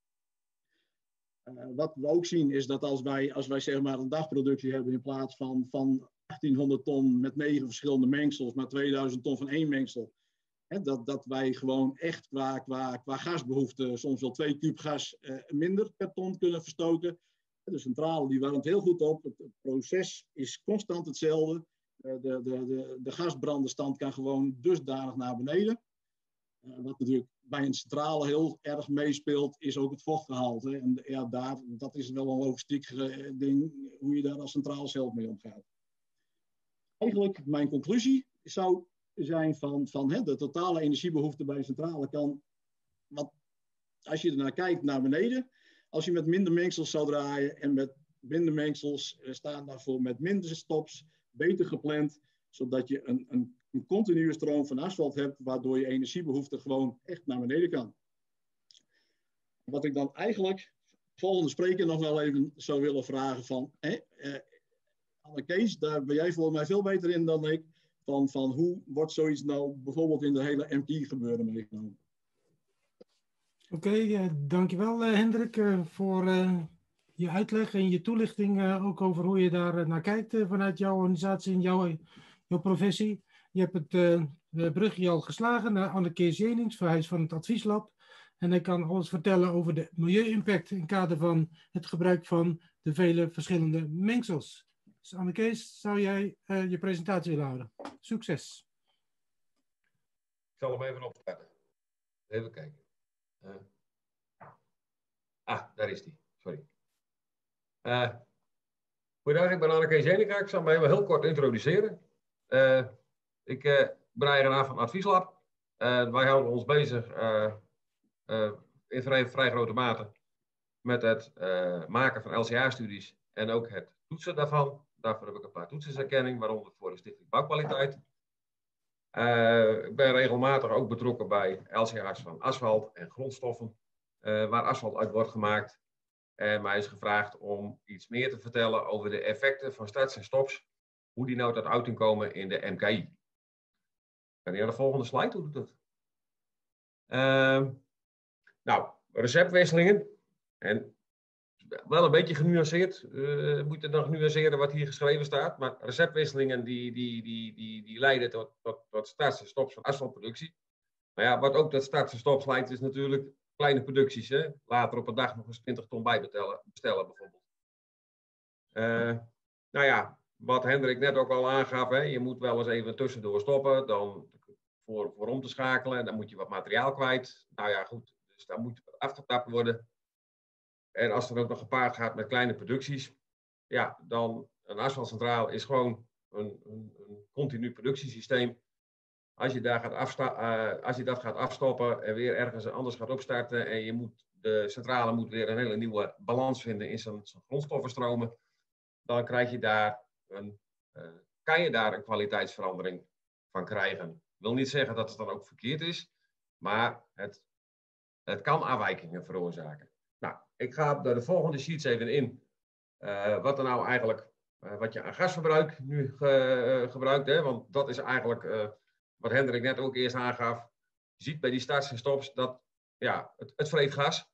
Uh, wat we ook zien is dat als wij, als wij zeg maar een dagproductie hebben in plaats van, van achttienhonderd ton met negen verschillende mengsels, maar tweeduizend ton van één mengsel, hè, dat, dat wij gewoon echt qua, qua, qua gasbehoefte soms wel twee kuub gas uh, minder per ton kunnen verstoken. De centrale die warmt heel goed op, het, het proces is constant hetzelfde. Uh, de, de, de, de gasbrandenstand kan gewoon dusdanig naar beneden. Uh, wat natuurlijk bij een centrale heel erg meespeelt, is ook het vochtgehalte. En ja, daar, dat is wel een logistiek uh, ding, hoe je daar als centrale zelf mee omgaat. Eigenlijk, mijn conclusie zou zijn van, van hè, de totale energiebehoefte bij een centrale kan, wat, als je ernaar kijkt, naar beneden. Als je met minder mengsels zou draaien en met minder mengsels uh, staan daarvoor met minder stops, beter gepland, zodat je een, een, een continue stroom van asfalt hebt, waardoor je energiebehoefte gewoon echt naar beneden kan. Wat ik dan eigenlijk volgende spreker nog wel even zou willen vragen van, hè, uh, Anne Kees, daar ben jij volgens mij veel beter in dan ik, van, van hoe wordt zoiets nou bijvoorbeeld in de hele M K gebeuren meegenomen. Oké, okay, uh, dankjewel uh, Hendrik uh, voor uh, je uitleg en je toelichting uh, ook over hoe je daar uh, naar kijkt uh, vanuit jouw organisatie en jouw, jouw professie. Je hebt het uh, brugje al geslagen naar Anne Kees Jenings, hij is van het Advieslab. En hij kan alles vertellen over de milieu-impact in het kader van het gebruik van de vele verschillende mengsels. Dus Anne Kees, zou jij uh, je presentatie willen houden? Succes! Ik zal hem even opstarten. Even kijken. Uh. Ah, daar is hij. Sorry. Uh, goedendag, ik ben Anne Kees Jenings. Ik zal me even heel kort introduceren. Uh, ik uh, ben eigenaar van Advieslab. Uh, wij houden ons bezig uh, uh, in vrij, vrij grote mate met het uh, maken van L C A-studies en ook het toetsen daarvan. Daarvoor heb ik een paar toetsenserkenning, waaronder voor de Stichting Bouwkwaliteit. Uh, ik ben regelmatig ook betrokken bij L C A's van asfalt en grondstoffen, uh, waar asfalt uit wordt gemaakt. En mij is gevraagd om iets meer te vertellen over de effecten van starts en stops, hoe die nou tot uiting komen in de M K I. Kan je naar de volgende slide, hoe doet dat? Uh, nou, receptwisselingen. En wel een beetje genuanceerd. Uh, moet je nog nuanceren wat hier geschreven staat. Maar receptwisselingen die, die, die, die, die leiden tot, tot, tot starts en stops van asfaltproductie. Maar ja, wat ook tot starts en stops leidt is natuurlijk kleine producties. Hè? Later op een dag nog eens twintig ton bij bestellen, bestellen bijvoorbeeld. Uh, nou ja, wat Hendrik net ook al aangaf. Hè? Je moet wel eens even tussendoor stoppen. Dan voor, voor om te schakelen. Dan moet je wat materiaal kwijt. Nou ja, goed. Dus dan moet wat afgetapt worden. En als het ook nog gepaard gaat met kleine producties, ja, dan een asfaltcentraal is gewoon een, een, een continu productiesysteem. Als je, daar gaat afsta- uh, als je dat gaat afstoppen en weer ergens anders gaat opstarten en je moet, de centrale moet weer een hele nieuwe balans vinden in zijn, zijn grondstoffenstromen, dan krijg je daar een, uh, kan je daar een kwaliteitsverandering van krijgen. Ik wil niet zeggen dat het dan ook verkeerd is, maar het, het kan afwijkingen veroorzaken. Nou, ik ga op de volgende sheets even in. Uh, wat er nou eigenlijk, uh, wat je aan gasverbruik nu ge, uh, gebruikt. Hè? Want dat is eigenlijk uh, wat Hendrik net ook eerst aangaf. Je ziet bij die starts en stops dat ja, het, het vreet gas.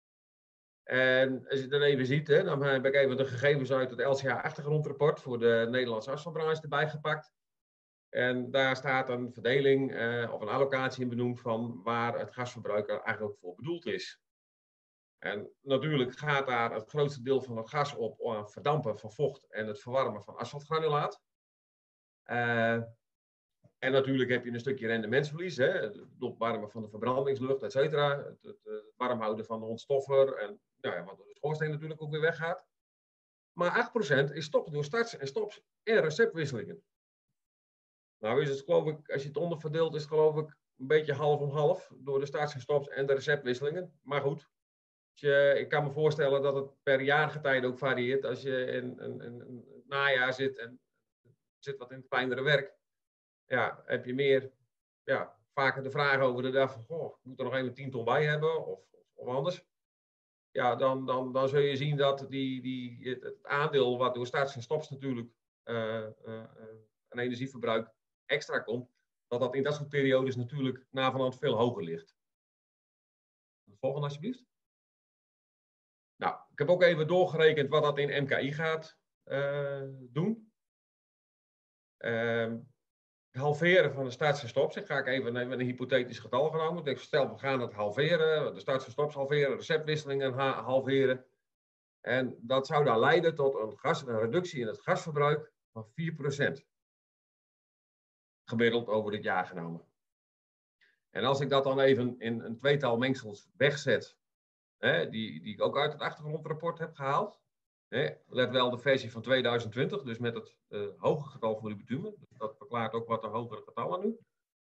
En als je dan even ziet, hè, dan heb ik even de gegevens uit het L C A-achtergrondrapport voor de Nederlandse asfaltbranche erbij gepakt. En daar staat een verdeling uh, of een allocatie in benoemd van waar het gasverbruik er eigenlijk ook voor bedoeld is. En natuurlijk gaat daar het grootste deel van het gas op om het verdampen van vocht en het verwarmen van asfaltgranulaat. Uh, En natuurlijk heb je een stukje rendementsverlies, hè? Het opwarmen van de verbrandingslucht, et cetera. Het, het, het warm houden van de ontstoffer en nou ja, wat de schoorsteen natuurlijk ook weer weggaat. Maar acht procent is toch door starts en stops en receptwisselingen. Nou is het geloof ik, als je het onderverdeelt, is het geloof ik een beetje half om half door de starts en stops en de receptwisselingen. Maar goed, je, ik kan me voorstellen dat het per jaargetijde ook varieert. Als je in een najaar zit en zit wat in het kleinere werk, ja, heb je meer, ja, vaker de vraag over de dag van, goh, ik moet er nog even tien ton bij hebben of, of anders. Ja, dan, dan, dan zul je zien dat die, die, het, het aandeel wat door starts en stops natuurlijk uh, uh, uh, aan energieverbruik extra komt, dat dat in dat soort periodes natuurlijk navenant veel hoger ligt. De volgende alsjeblieft. Nou, ik heb ook even doorgerekend wat dat in M K I gaat uh, doen. Uh, het halveren van de starts en stops. Ik ga ik even een, een hypothetisch getal genomen. Ik stel, we gaan het halveren, de starts en stops halveren, receptwisselingen halveren. En dat zou dan leiden tot een, gas, een reductie in het gasverbruik van vier procent. Gemiddeld over dit jaar genomen. En als ik dat dan even in een tweetal mengsels wegzet, hè, die, die ik ook uit het achtergrondrapport heb gehaald. Hè, let wel de versie van tweeduizend twintig, dus met het uh, hoge getal voor de bitumen. Dus dat verklaart ook wat de hogere getallen nu.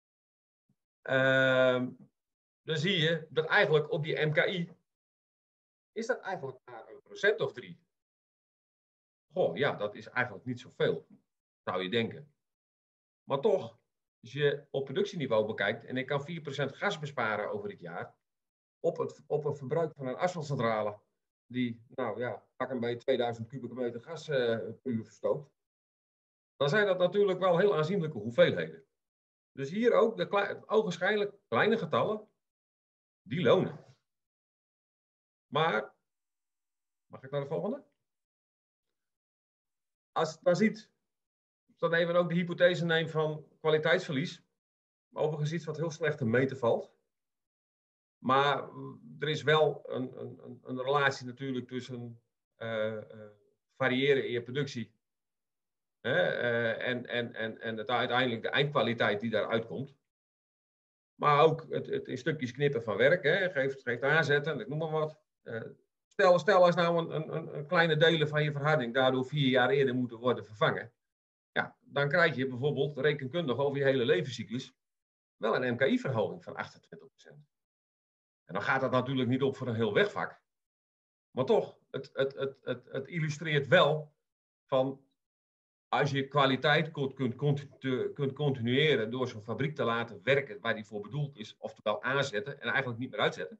Uh, dan zie je dat eigenlijk op die M K I is dat eigenlijk maar een procent of drie. Goh, ja, dat is eigenlijk niet zoveel, zou je denken. Maar toch, als je op productieniveau bekijkt en ik kan vier procent gas besparen over het jaar, op het, op het verbruik van een asfaltcentrale, die, nou ja, pak hem bij tweeduizend kubieke meter gas uh, per uur verstookt, dan zijn dat natuurlijk wel heel aanzienlijke hoeveelheden. Dus hier ook de klei, ogenschijnlijk kleine getallen, die lonen. Maar, mag ik naar de volgende? Als je dan ziet, dan even ook de hypothese neemt van kwaliteitsverlies. Overigens iets wat heel slecht te meten valt. Maar er is wel een, een, een relatie natuurlijk tussen uh, uh, variëren in je productie hè, uh, en, en, en, en het, uiteindelijk de eindkwaliteit die daaruit komt. Maar ook het, het in stukjes knippen van werk, hè, geeft, geeft aanzetten, ik noem maar wat. Uh, stel, stel als nou een, een, een kleine delen van je verharding daardoor vier jaar eerder moeten worden vervangen. Ja, dan krijg je bijvoorbeeld rekenkundig over je hele levenscyclus wel een M K I-verhoging van achtentwintig procent. En dan gaat dat natuurlijk niet op voor een heel wegvak. Maar toch, het, het, het, het, het illustreert wel van als je kwaliteit kunt, kunt, continu, kunt continueren door zo'n fabriek te laten werken waar die voor bedoeld is, oftewel aanzetten en eigenlijk niet meer uitzetten,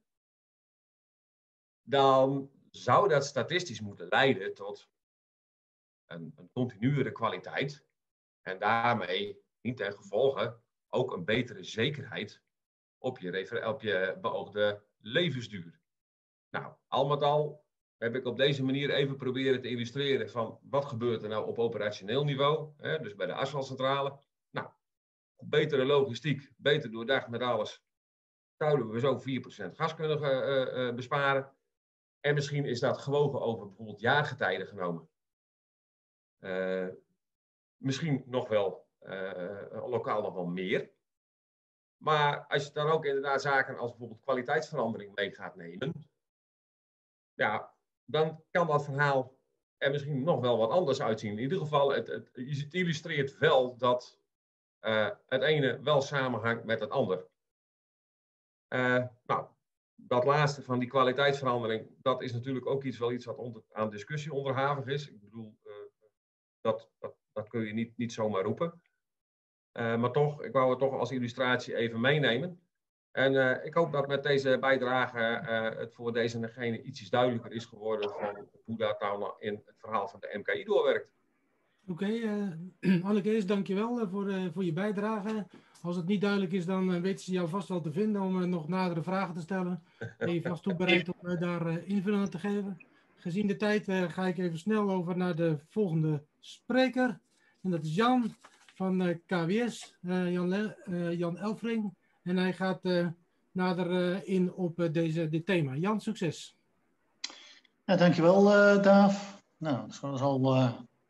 dan zou dat statistisch moeten leiden tot een, een continuere kwaliteit en daarmee niet ten gevolge ook een betere zekerheid op je, op je beoogde levensduur. Nou, al met al heb ik op deze manier even proberen te illustreren van wat gebeurt er nou op operationeel niveau, hè, dus bij de asfaltcentrale. Nou, betere logistiek, beter doordacht met alles, zouden we zo vier procent gas kunnen uh, uh, besparen. En misschien is dat gewogen over bijvoorbeeld jaargetijden genomen. Uh, misschien nog wel uh, lokaal nog wel meer. Maar als je dan ook inderdaad zaken als bijvoorbeeld kwaliteitsverandering mee gaat nemen, ja, dan kan dat verhaal er misschien nog wel wat anders uitzien. In ieder geval, het, het, het illustreert wel dat uh, het ene wel samenhangt met het ander. Uh, nou, dat laatste van die kwaliteitsverandering, dat is natuurlijk ook iets, wel iets wat onder, aan discussie onderhavig is. Ik bedoel, uh, dat, dat, dat kun je niet, niet zomaar roepen. Uh, maar toch, ik wou het toch als illustratie even meenemen. En uh, ik hoop dat met deze bijdrage uh, het voor deze en degene ietsjes duidelijker is geworden van hoe dat nou in het verhaal van de M K I doorwerkt. Oké, okay, uh, Annekees, dankjewel uh, voor, uh, voor je bijdrage. Als het niet duidelijk is, dan uh, weten ze jou vast wel te vinden om uh, nog nadere vragen te stellen. Ben je vast toe bereid om uh, daar uh, invulling aan te geven. Gezien de tijd uh, ga ik even snel over naar de volgende spreker. En dat is Jan van uh, K W S, uh, Jan, uh, Jan Elfring. En hij gaat uh, nader uh, in op uh, deze, dit thema. Jan, succes. Ja, dankjewel uh, Daaf. Nou, zoals al uh,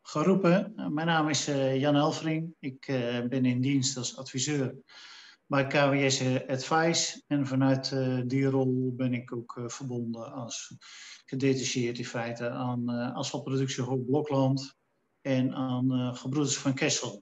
geroepen. Mijn naam is uh, Jan Elfring. Ik uh, ben in dienst als adviseur bij K W S Advice. En vanuit uh, die rol ben ik ook uh, verbonden als gedetacheerd in feite aan uh, asfaltproductie Hoog Blokland en aan uh, Gebroeders van Kessel.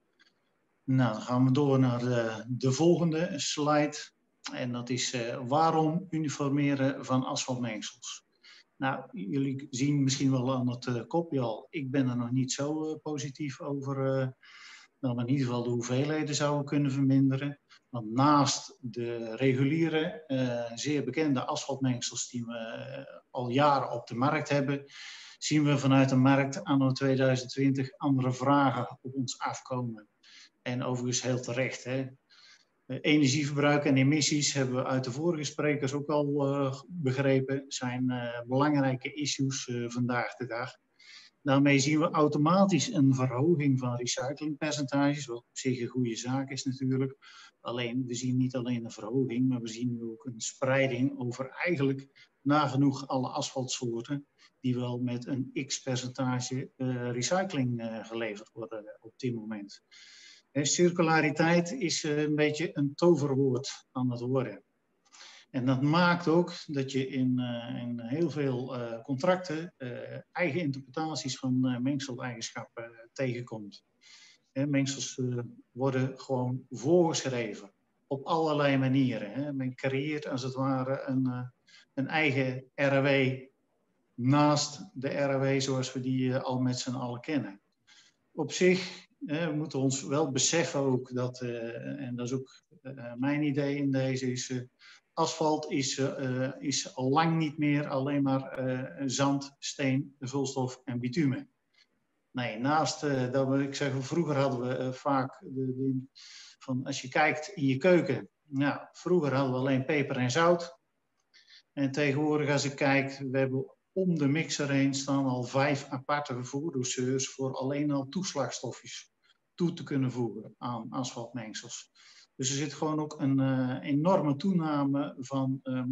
Nou, dan gaan we door naar de, de volgende slide. En dat is uh, waarom uniformeren van asfaltmengsels. Nou, jullie zien misschien wel aan het uh, kopje al. Ik ben er nog niet zo uh, positief over. Uh, dat we in ieder geval de hoeveelheden zouden kunnen verminderen. Want naast de reguliere, uh, zeer bekende asfaltmengsels die we uh, al jaren op de markt hebben, zien we vanuit de markt anno tweeduizend twintig andere vragen op ons afkomen. En overigens heel terecht. Hè? Energieverbruik en emissies hebben we uit de vorige sprekers ook al uh, begrepen, zijn uh, belangrijke issues uh, vandaag de dag. Daarmee zien we automatisch een verhoging van recyclingpercentages, wat op zich een goede zaak is natuurlijk. Alleen, we zien niet alleen een verhoging, maar we zien ook een spreiding over eigenlijk nagenoeg alle asfaltsoorten, die wel met een x-percentage uh, recycling uh, geleverd worden uh, op dit moment. En circulariteit is uh, een beetje een toverwoord aan het worden. En dat maakt ook dat je in, uh, in heel veel uh, contracten uh, eigen interpretaties van uh, mengseleigenschappen uh, tegenkomt. Hè, mengsels uh, worden gewoon voorgeschreven op allerlei manieren. Hè. Men creëert als het ware een, uh, een eigen R W naast de R W zoals we die uh, al met z'n allen kennen. Op zich uh, we moeten ons wel beseffen ook dat, uh, en dat is ook uh, mijn idee in deze, is uh, asfalt is, uh, is al lang niet meer alleen maar uh, zand, steen, vulstof en bitumen. Nee, naast uh, dat we, ik zeg, vroeger hadden we uh, vaak, de, de, van als je kijkt in je keuken, nou, vroeger hadden we alleen peper en zout. En tegenwoordig als ik kijk, we hebben om de mixer heen staan al vijf aparte voerdoucheurs voor alleen al toeslagstofjes toe te kunnen voegen aan asfaltmengsels. Dus er zit gewoon ook een uh, enorme toename van uh,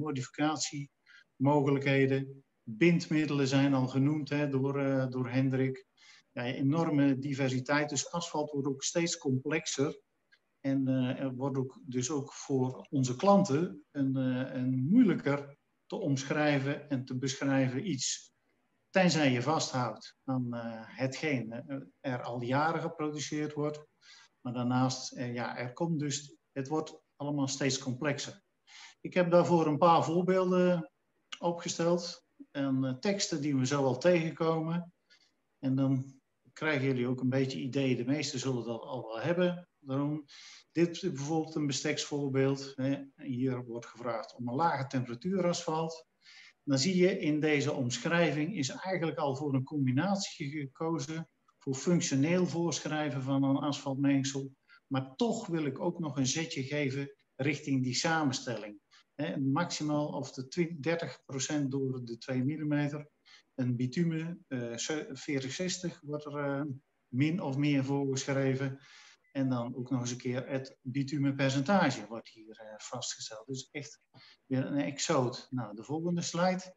modificatiemogelijkheden. Bindmiddelen zijn al genoemd hè, door, uh, door Hendrik. Ja, enorme diversiteit, dus asfalt wordt ook steeds complexer. En uh, er wordt ook, dus ook voor onze klanten een, uh, een moeilijker te omschrijven en te beschrijven iets. Tenzij je vasthoudt aan uh, hetgeen uh, er al jaren geproduceerd wordt. Maar daarnaast, uh, ja, er komt dus, het wordt allemaal steeds complexer. Ik heb daarvoor een paar voorbeelden opgesteld. En uh, teksten die we zo al tegenkomen. En dan krijgen jullie ook een beetje idee. De meesten zullen dat al wel hebben. Daarom, dit is bijvoorbeeld een besteksvoorbeeld. Hè. Hier wordt gevraagd om een lage temperatuur asfalt. Dan zie je in deze omschrijving is eigenlijk al voor een combinatie gekozen voor functioneel voorschrijven van een asfaltmengsel. Maar toch wil ik ook nog een zetje geven richting die samenstelling. Hè, maximaal of de dertig procent door de twee millimeter. Een bitumen uh, veertig zestig wordt er uh, min of meer voorgeschreven. En dan ook nog eens een keer het bitumenpercentage wordt hier uh, vastgesteld. Dus echt weer een exoot. Nou, de volgende slide.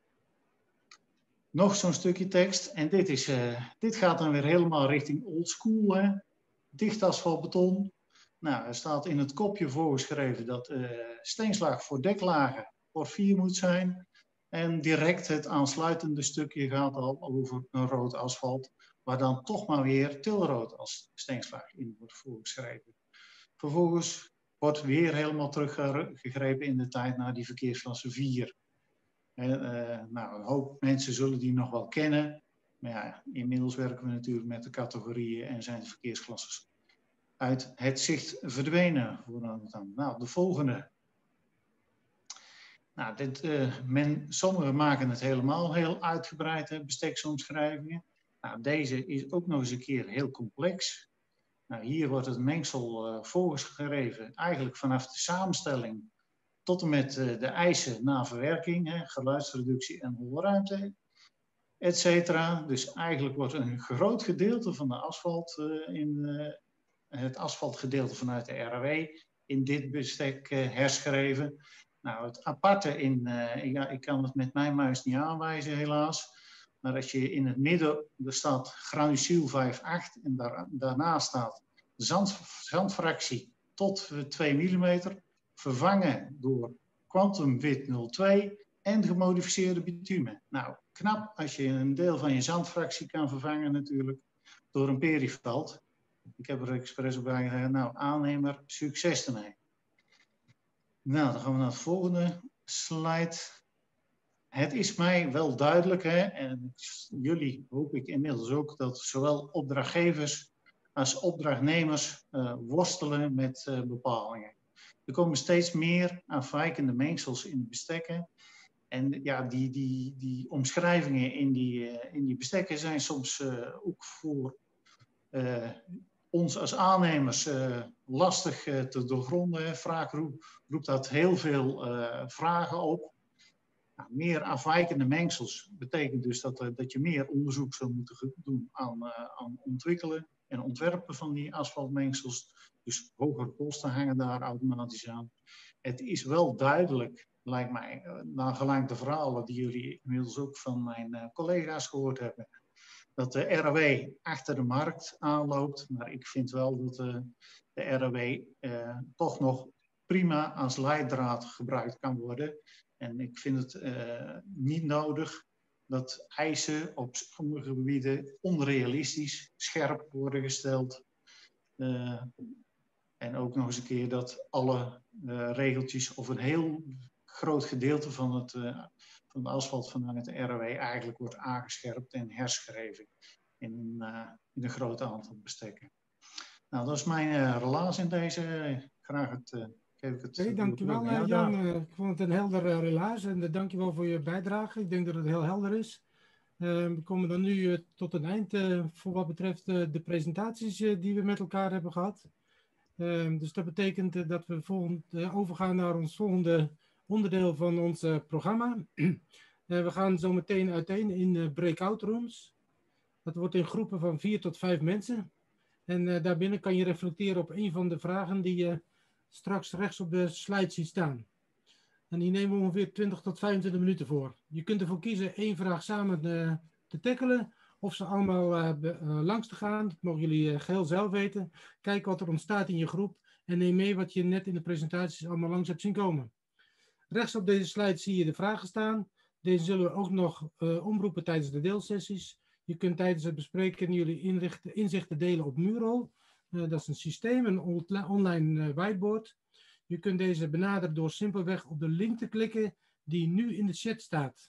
Nog zo'n stukje tekst. En dit, is, uh, dit gaat dan weer helemaal richting oldschool. Hè? Dicht asfaltbeton. Nou, er staat in het kopje voorgeschreven dat uh, steenslag voor deklagen porfier moet zijn. En direct het aansluitende stukje gaat al over een rood asfalt, waar dan toch maar weer tilrood als steenslag in wordt voorgeschreven. Vervolgens wordt weer helemaal teruggegrepen in de tijd naar die verkeersklasse vier. En, uh, nou, een hoop mensen zullen die nog wel kennen, maar ja, inmiddels werken we natuurlijk met de categorieën en zijn de verkeersklasses uit het zicht verdwenen. Nou, de volgende. Nou, dit, uh, men, sommigen maken het helemaal heel uitgebreid, hè, besteksomschrijvingen. Nou, deze is ook nog eens een keer heel complex. Nou, hier wordt het mengsel uh, voorgeschreven, eigenlijk vanaf de samenstelling tot en met uh, de eisen na verwerking, hè, geluidsreductie en holruimte, et cetera. Dus eigenlijk wordt een groot gedeelte van de asfalt, uh, in uh, het asfaltgedeelte vanuit de R W, in dit bestek uh, herschreven. Nou, het aparte in, uh, ja, ik kan het met mijn muis niet aanwijzen helaas, Maar als je in het midden, er staat granuciel vijf komma acht en daar, daarna staat zand, zandfractie tot twee millimeter, vervangen door Quantum Wit nul twee en gemodificeerde bitumen. Nou, knap als je een deel van je zandfractie kan vervangen natuurlijk door een perivalt. Ik heb er expres bij gezegd, nou aannemer, succes ermee. Nou, dan gaan we naar de volgende slide. Het is mij wel duidelijk, hè, en jullie hoop ik inmiddels ook, dat zowel opdrachtgevers als opdrachtnemers uh, worstelen met uh, bepalingen. Er komen steeds meer afwijkende mengsels in de bestekken. En ja, die, die, die omschrijvingen in die, uh, in die bestekken zijn soms uh, ook voor uh, ons als aannemers uh, lastig uh, te doorgronden. Vaak roep, roept dat heel veel uh, vragen op. Nou, meer afwijkende mengsels betekent dus dat, uh, dat je meer onderzoek zou moeten doen aan, uh, aan ontwikkelen en ontwerpen van die asfaltmengsels. Dus hogere kosten hangen daar automatisch aan. Het is wel duidelijk, lijkt mij, uh, naar gelang de verhalen die jullie inmiddels ook van mijn uh, collega's gehoord hebben, dat de R W achter de markt aanloopt. Maar ik vind wel dat uh, de R W uh, toch nog prima als leidraad gebruikt kan worden. En ik vind het uh, niet nodig dat eisen op sommige gebieden onrealistisch scherp worden gesteld. Uh, en ook nog eens een keer dat alle uh, regeltjes of een heel groot gedeelte van, het, uh, van de asfalt vanuit de R W eigenlijk wordt aangescherpt en herschreven in, uh, in een groot aantal bestekken. Nou, dat is mijn uh, relaas in deze. Graag het... Uh, Oké, okay, dankjewel uh, Jan. Uh, ik vond het een helder uh, relaas en uh, dankjewel voor je bijdrage. Ik denk dat het heel helder is. Uh, we komen dan nu uh, tot een eind uh, voor wat betreft uh, de presentaties uh, die we met elkaar hebben gehad. Uh, dus dat betekent uh, dat we volgend, uh, overgaan naar ons volgende onderdeel van ons uh, programma. Uh, we gaan zo meteen uiteen in uh, breakout rooms. Dat wordt in groepen van vier tot vijf mensen. En uh, daarbinnen kan je reflecteren op een van de vragen die je uh, straks rechts op de slide ziet staan. En die nemen we ongeveer twintig tot vijfentwintig minuten voor. Je kunt ervoor kiezen één vraag samen uh, te tackelen of ze allemaal uh, be, uh, langs te gaan. Dat mogen jullie uh, geheel zelf weten. Kijk wat er ontstaat in je groep en neem mee wat je net in de presentaties allemaal langs hebt zien komen. Rechts op deze slide zie je de vragen staan. Deze zullen we ook nog uh, omroepen tijdens de deelsessies. Je kunt tijdens het bespreken jullie inrichten, inzichten delen op Mural. Uh, dat is een systeem, een online uh, whiteboard. Je kunt deze benaderen door simpelweg op de link te klikken die nu in de chat staat.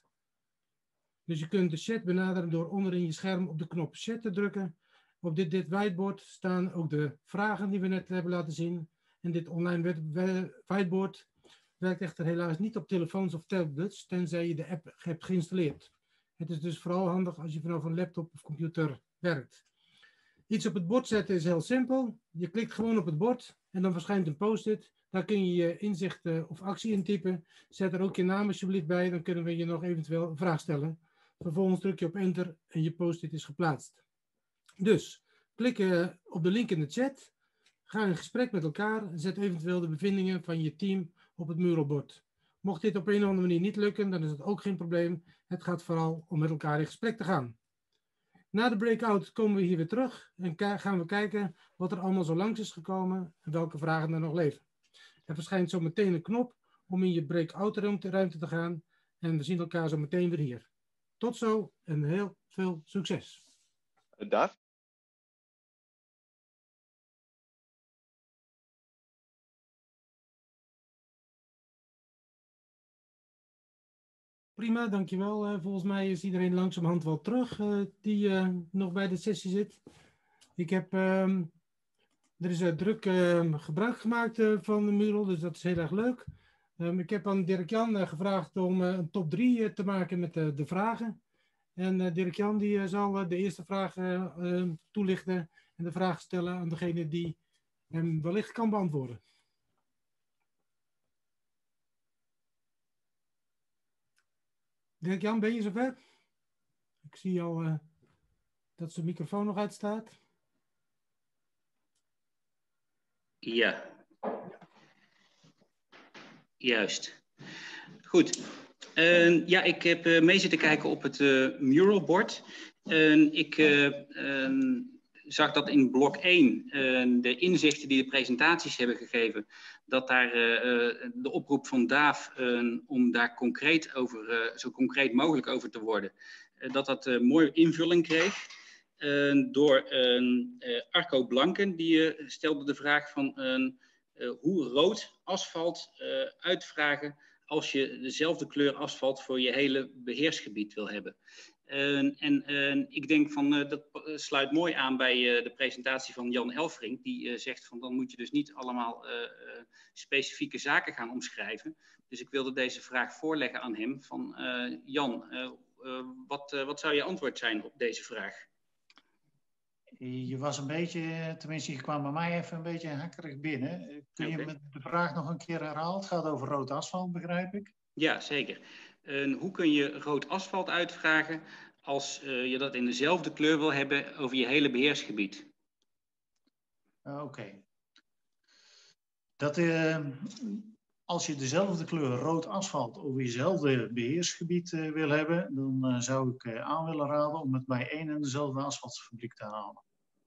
Dus je kunt de chat benaderen door onderin je scherm op de knop chat te drukken. Op dit, dit whiteboard staan ook de vragen die we net hebben laten zien. En dit online whiteboard werkt echter helaas niet op telefoons of tablets, tenzij je de app hebt geïnstalleerd. Het is dus vooral handig als je vanaf een laptop of computer werkt. Iets op het bord zetten is heel simpel. Je klikt gewoon op het bord en dan verschijnt een post-it. Daar kun je je inzichten of actie intypen. Zet er ook je naam alsjeblieft bij, dan kunnen we je nog eventueel een vraag stellen. Vervolgens druk je op enter en je post-it is geplaatst. Dus, klik uh, op de link in de chat. Ga in gesprek met elkaar en zet eventueel de bevindingen van je team op het muralbord. Mocht dit op een of andere manier niet lukken, dan is het ook geen probleem. Het gaat vooral om met elkaar in gesprek te gaan. Na de breakout komen we hier weer terug en gaan we kijken wat er allemaal zo langs is gekomen en welke vragen er nog leven. Er verschijnt zo meteen een knop om in je breakout ruimte te gaan en we zien elkaar zo meteen weer hier. Tot zo en heel veel succes. Daaf? Prima, dankjewel. Uh, volgens mij is iedereen langzamerhand wel terug uh, die uh, nog bij de sessie zit. Ik heb, um, er is uh, druk uh, gebruik gemaakt uh, van de Mural, dus dat is heel erg leuk. Um, ik heb aan Dirk-Jan uh, gevraagd om uh, een top drie uh, te maken met uh, de vragen. En uh, Dirk-Jan die uh, zal uh, de eerste vraag uh, uh, toelichten en de vraag stellen aan degene die hem wellicht kan beantwoorden. Dirk-Jan, ben je zover? Ik zie al uh, dat zijn microfoon nog uitstaat. Ja. Juist. Goed. Uh, ja, ik heb uh, mee zitten kijken op het uh, muralbord. Uh, ik uh, uh, zag dat in blok één uh, de inzichten die de presentaties hebben gegeven, dat daar uh, uh, de oproep van Daaf uh, om daar concreet over, uh, zo concreet mogelijk over te worden, uh, dat dat uh, mooie invulling kreeg. Uh, door uh, uh, Arco Blanken, die uh, stelde de vraag van uh, uh, hoe rood asfalt uh, uitvragen als je dezelfde kleur asfalt voor je hele beheersgebied wil hebben. Uh, en uh, ik denk van, uh, dat sluit mooi aan bij uh, de presentatie van Jan Elfrink, die uh, zegt van dan moet je dus niet allemaal uh, uh, specifieke zaken gaan omschrijven. Dus ik wilde deze vraag voorleggen aan hem van uh, Jan, uh, uh, wat, uh, wat zou je antwoord zijn op deze vraag? Je was een beetje, tenminste je kwam bij mij even een beetje hakkerig binnen. Kun je Okay. me de vraag nog een keer herhalen? Het gaat over rood asfalt, begrijp ik. Ja, zeker. Uh, hoe kun je rood asfalt uitvragen als uh, je dat in dezelfde kleur wil hebben over je hele beheersgebied? Uh, Oké. Okay. Dat uh, als je dezelfde kleur rood asfalt over jezelfde beheersgebied uh, wil hebben, dan uh, zou ik uh, aan willen raden om het bij één en dezelfde asfaltfabriek te halen.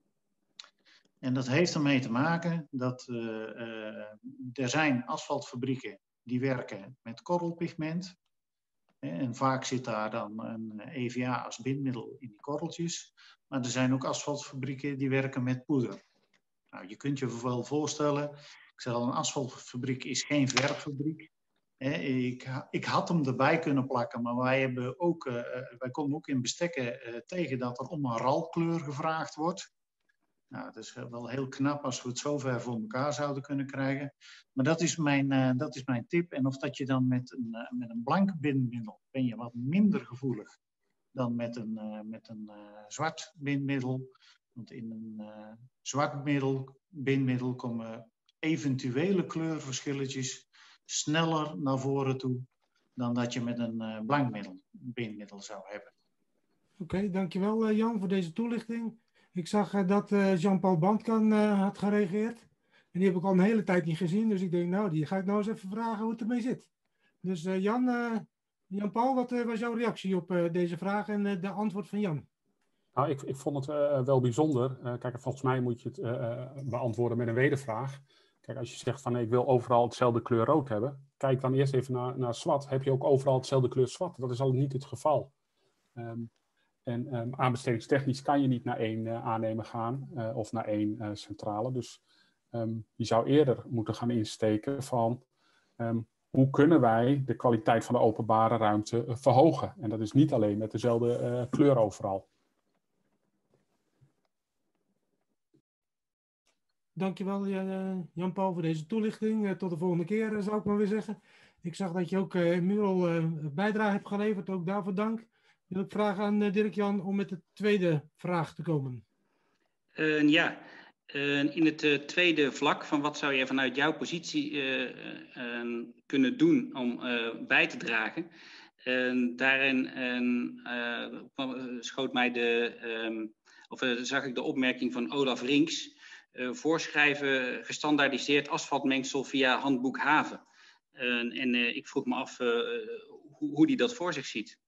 En dat heeft ermee te maken dat uh, uh, er zijn asfaltfabrieken die werken met korrelpigment. En vaak zit daar dan een E V A als bindmiddel in die korreltjes. Maar er zijn ook asfaltfabrieken die werken met poeder. Nou, je kunt je wel voorstellen, ik zeg al, een asfaltfabriek is geen verffabriek. Ik, ik had hem erbij kunnen plakken, maar wij, hebben ook, uh, wij komen ook in bestekken uh, tegen dat er om een ralkleur gevraagd wordt. Nou, het is wel heel knap als we het zover voor elkaar zouden kunnen krijgen. Maar dat is mijn, uh, dat is mijn tip. En of dat je dan met een, uh, met een blank bindmiddel ben je wat minder gevoelig dan met een, uh, met een uh, zwart bindmiddel. Want in een uh, zwart middel, bindmiddel komen eventuele kleurverschilletjes sneller naar voren toe dan dat je met een uh, blank middel, bindmiddel zou hebben. Oké, okay, dankjewel uh, Jan voor deze toelichting. Ik zag uh, dat uh, Jean-Paul Bandkan uh, had gereageerd. En die heb ik al een hele tijd niet gezien. Dus ik denk, nou, die ga ik nou eens even vragen hoe het ermee zit. Dus uh, Jan, uh, Jan-Paul, wat uh, was jouw reactie op uh, deze vraag en uh, de antwoord van Jan? Nou, ik, ik vond het uh, wel bijzonder. Uh, kijk, volgens mij moet je het uh, beantwoorden met een wedervraag. Kijk, als je zegt van ik wil overal hetzelfde kleur rood hebben. Kijk dan eerst even naar, naar zwart. Heb je ook overal hetzelfde kleur zwart? Dat is al niet het geval. Um, En um, aanbestedingstechnisch kan je niet naar één uh, aannemer gaan uh, of naar één uh, centrale. Dus um, je zou eerder moeten gaan insteken van um, hoe kunnen wij de kwaliteit van de openbare ruimte uh, verhogen. En dat is niet alleen met dezelfde uh, kleur overal. Dankjewel uh, Jan-Paul voor deze toelichting. Uh, tot de volgende keer uh, zou ik maar weer zeggen. Ik zag dat je ook uh, Mural uh, bijdrage hebt geleverd. Ook daarvoor dank. Wil ik vragen aan uh, Dirk-Jan om met de tweede vraag te komen. Uh, ja, uh, in het uh, tweede vlak van wat zou je vanuit jouw positie uh, uh, kunnen doen om uh, bij te dragen. Uh, daarin uh, uh, schoot mij de, um, of uh, zag ik de opmerking van Olaf Rinks. Uh, voorschrijven gestandaardiseerd asfaltmengsel via handboek Haven. Uh, en uh, ik vroeg me af uh, hoe, hoe die dat voor zich ziet.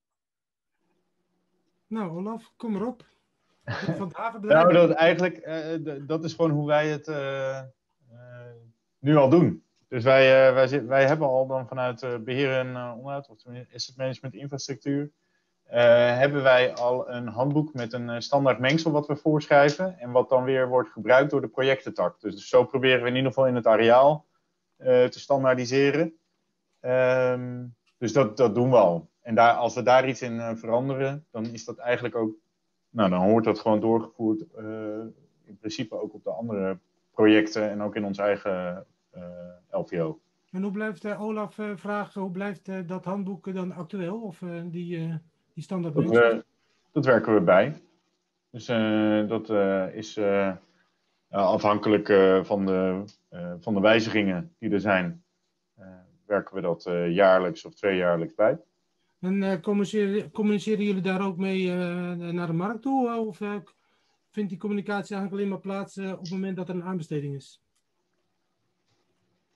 Nou, Olaf, kom erop. Van het havenbedrijf. Nou, dat, eigenlijk, uh, dat is gewoon hoe wij het uh, uh, nu al doen. Dus wij, uh, wij, zit, wij hebben al dan vanuit uh, beheer en uh, onderhoud, of asset management infrastructuur, uh, hebben wij al een handboek met een uh, standaard mengsel wat we voorschrijven en wat dan weer wordt gebruikt door de projectentak. Dus zo proberen we in ieder geval in het areaal uh, te standaardiseren. Um, dus dat, dat doen we al. En daar, als we daar iets in uh, veranderen, dan is dat eigenlijk ook, nou dan hoort dat gewoon doorgevoerd uh, in principe ook op de andere projecten en ook in ons eigen uh, L V O. En hoe blijft uh, Olaf uh, vragen, hoe blijft uh, dat handboek dan actueel of uh, die, uh, die standaard dat, uh, dat werken we bij. Dus uh, dat uh, is uh, afhankelijk uh, van, de, uh, van de wijzigingen die er zijn, uh, werken we dat uh, jaarlijks of tweejaarlijks bij. En uh, communiceren, communiceren jullie daar ook mee uh, naar de markt toe? Of uh, vindt die communicatie eigenlijk alleen maar plaats uh, op het moment dat er een aanbesteding is?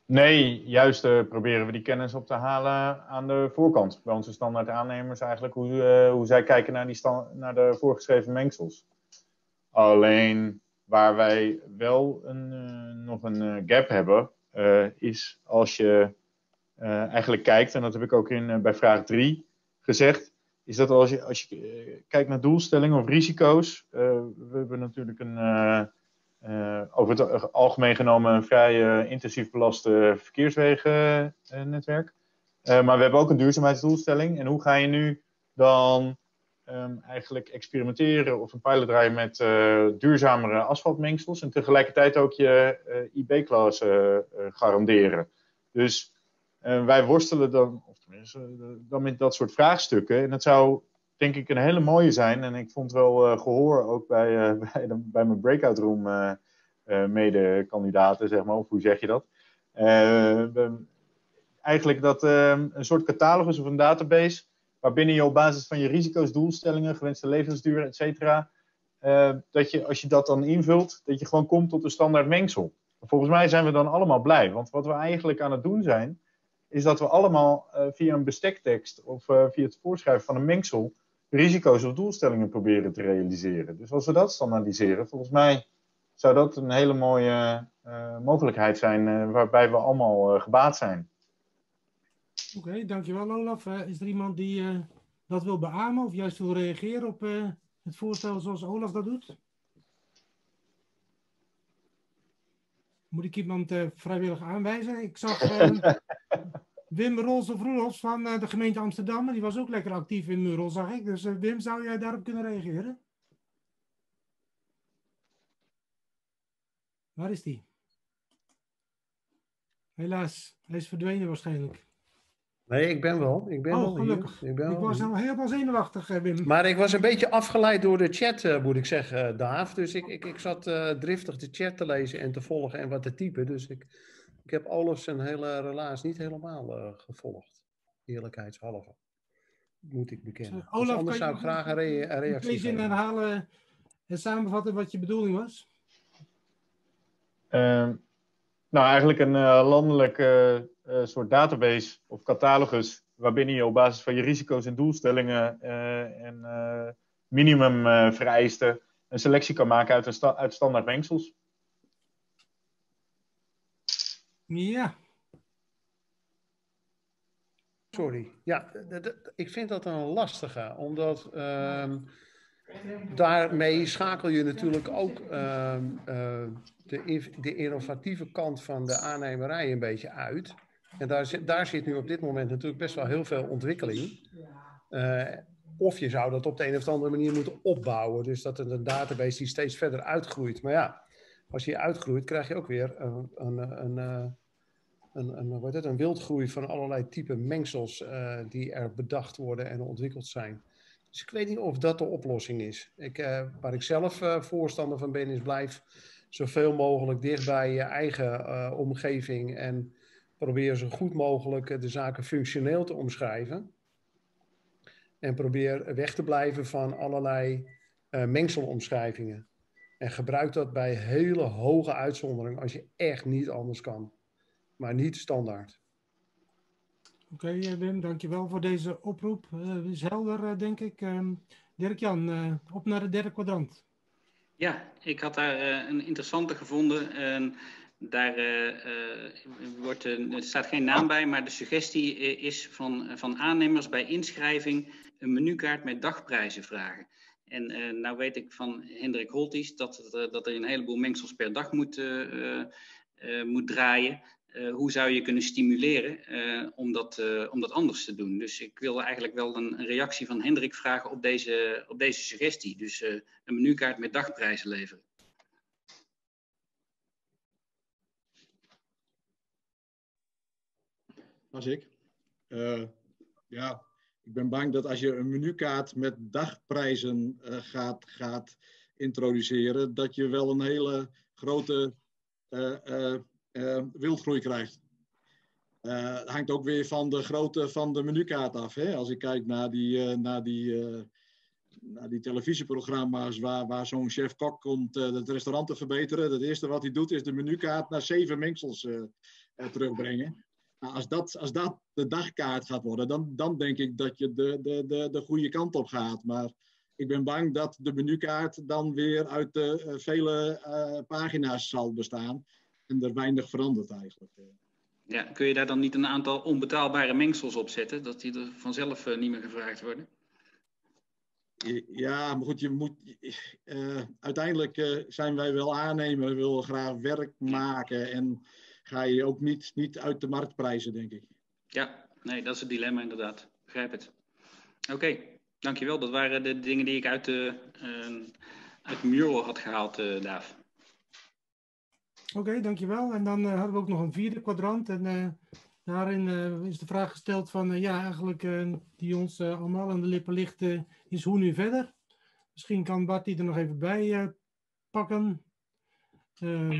Nee, juist uh, proberen we die kennis op te halen aan de voorkant. Bij onze standaard aannemers eigenlijk, hoe, uh, hoe zij kijken naar, die stand, naar de voorgeschreven mengsels. Alleen waar wij wel een, uh, nog een uh, gap hebben, uh, is als je uh, eigenlijk kijkt, en dat heb ik ook in, uh, bij vraag drie gezegd, is dat als je, als je uh, kijkt naar doelstellingen of risico's, uh, we hebben natuurlijk een... Uh, Uh, over het algemeen genomen een vrij uh, intensief belaste verkeerswegennetwerk. Uh, maar we hebben ook een duurzaamheidsdoelstelling. En hoe ga je nu dan um, eigenlijk experimenteren of een pilot draaien met uh, duurzamere asfaltmengsels en tegelijkertijd ook je uh, I B-klasse uh, garanderen. Dus uh, wij worstelen dan, of tenminste, uh, dan met dat soort vraagstukken. En dat zou denk ik een hele mooie zijn. En ik vond wel uh, gehoor ook bij, uh, bij, de, bij mijn breakout room uh, uh, mede-kandidaten, zeg maar. Of hoe zeg je dat? Uh, eigenlijk dat uh, een soort catalogus of een database, waarbinnen je op basis van je risico's, doelstellingen, gewenste levensduur, et cetera, uh, dat je, als je dat dan invult, dat je gewoon komt tot een standaard mengsel. Volgens mij zijn we dan allemaal blij. Want wat we eigenlijk aan het doen zijn, is dat we allemaal uh, via een bestektekst of uh, via het voorschrijven van een mengsel risico's of doelstellingen proberen te realiseren. Dus als we dat standaardiseren, volgens mij zou dat een hele mooie uh, mogelijkheid zijn uh, waarbij we allemaal uh, gebaat zijn. Oké, okay, dankjewel Olaf. Uh, is er iemand die uh, dat wil beamen of juist wil reageren op uh, het voorstel zoals Olaf dat doet? Moet ik iemand uh, vrijwillig aanwijzen? Ik zag uh, Wim Roels of Roelofs van uh, de gemeente Amsterdam. Die was ook lekker actief in Mural, zag ik. Dus uh, Wim, zou jij daarop kunnen reageren? Waar is die? Helaas, hij is verdwenen waarschijnlijk. Nee, ik ben wel. Ik ben oh, wel gelukkig. Hier. Ik, ben ik was al helemaal zenuwachtig, Wim. Maar ik was een beetje afgeleid door de chat, uh, moet ik zeggen, Daaf. Dus ik, ik, ik zat uh, driftig de chat te lezen en te volgen en wat te typen. Dus ik, ik heb Olaf zijn hele relaas niet helemaal uh, gevolgd. Eerlijkheidshalve. Moet ik bekennen. Dus, Olaf, dus anders zou ik je, graag een, re een reactie geven. Kun je herhalen en samenvatten wat je bedoeling was? Uh, nou, eigenlijk een uh, landelijke uh, soort database of catalogus, waarbinnen je op basis van je risico's en doelstellingen uh, en uh, minimum uh, vereisten een selectie kan maken uit, een sta uit standaard mengsels. Ja. Sorry. Ja, ik vind dat een lastige, omdat uh, daarmee schakel je natuurlijk ook uh, uh, de, de innovatieve kant van de aannemerij een beetje uit. En daar zit, daar zit nu op dit moment natuurlijk best wel heel veel ontwikkeling. Uh, of je zou dat op de een of andere manier moeten opbouwen. Dus dat het een database die steeds verder uitgroeit. Maar ja, als je uitgroeit, krijg je ook weer een, een, een, een, een, een, wat het, een wildgroei van allerlei type mengsels uh, die er bedacht worden en ontwikkeld zijn. Dus ik weet niet of dat de oplossing is. Ik, uh, waar ik zelf uh, voorstander van ben, is blijf zoveel mogelijk dicht bij je eigen uh, omgeving en probeer zo goed mogelijk de zaken functioneel te omschrijven. En probeer weg te blijven van allerlei uh, mengselomschrijvingen. En gebruik dat bij hele hoge uitzonderingen als je echt niet anders kan. Maar niet standaard. Oké, okay, Wim, dankjewel voor deze oproep. Uh, is helder, uh, denk ik. Um, Dirk-Jan, uh, op naar de derde kwadrant. Ja, ik had daar uh, een interessante gevonden. Uh, daar uh, uh, wordt, uh, er staat geen naam bij, maar de suggestie is van, van aannemers bij inschrijving een menukaart met dagprijzen vragen. En uh, nou weet ik van Hendrik Holties dat, uh, dat er een heleboel mengsels per dag moet, uh, uh, moet draaien. Uh, hoe zou je kunnen stimuleren uh, om, dat, uh, om dat anders te doen? Dus ik wilde eigenlijk wel een, een reactie van Hendrik vragen op deze, op deze suggestie. Dus uh, een menukaart met dagprijzen leveren. Als ik. Uh, ja, ik ben bang dat als je een menukaart met dagprijzen uh, gaat, gaat introduceren, dat je wel een hele grote uh, uh, uh, wildgroei krijgt. Uh, het hangt ook weer van de grootte van de menukaart af. Hè? Als ik kijk naar die, uh, naar die, uh, naar die televisieprogramma's waar, waar zo'n chef-kok komt uh, het restaurant te verbeteren. Het eerste wat hij doet is de menukaart naar zeven mengsels uh, uh, terugbrengen. Nou, als, dat, als dat de dagkaart gaat worden, dan, dan denk ik dat je de, de, de, de goede kant op gaat. Maar ik ben bang dat de menukaart dan weer uit de uh, vele uh, pagina's zal bestaan. En er weinig verandert eigenlijk. Ja, kun je daar dan niet een aantal onbetaalbare mengsels op zetten? Dat die er vanzelf uh, niet meer gevraagd worden? Ja, maar goed, je moet, uh, uiteindelijk uh, zijn wij wel aannemer. We willen graag werk maken. En ga je ook niet, niet uit de markt prijzen, denk ik. Ja, nee, dat is het dilemma inderdaad. Begrijp het. Oké, okay, dankjewel. Dat waren de dingen die ik uit, de, uh, uit Mural had gehaald, uh, Daaf. Oké, okay, dankjewel. En dan uh, hadden we ook nog een vierde kwadrant. En uh, daarin uh, is de vraag gesteld van, uh, ja, eigenlijk uh, die ons uh, allemaal aan de lippen ligt, uh, is hoe nu verder? Misschien kan Bart die er nog even bij uh, pakken. Uh,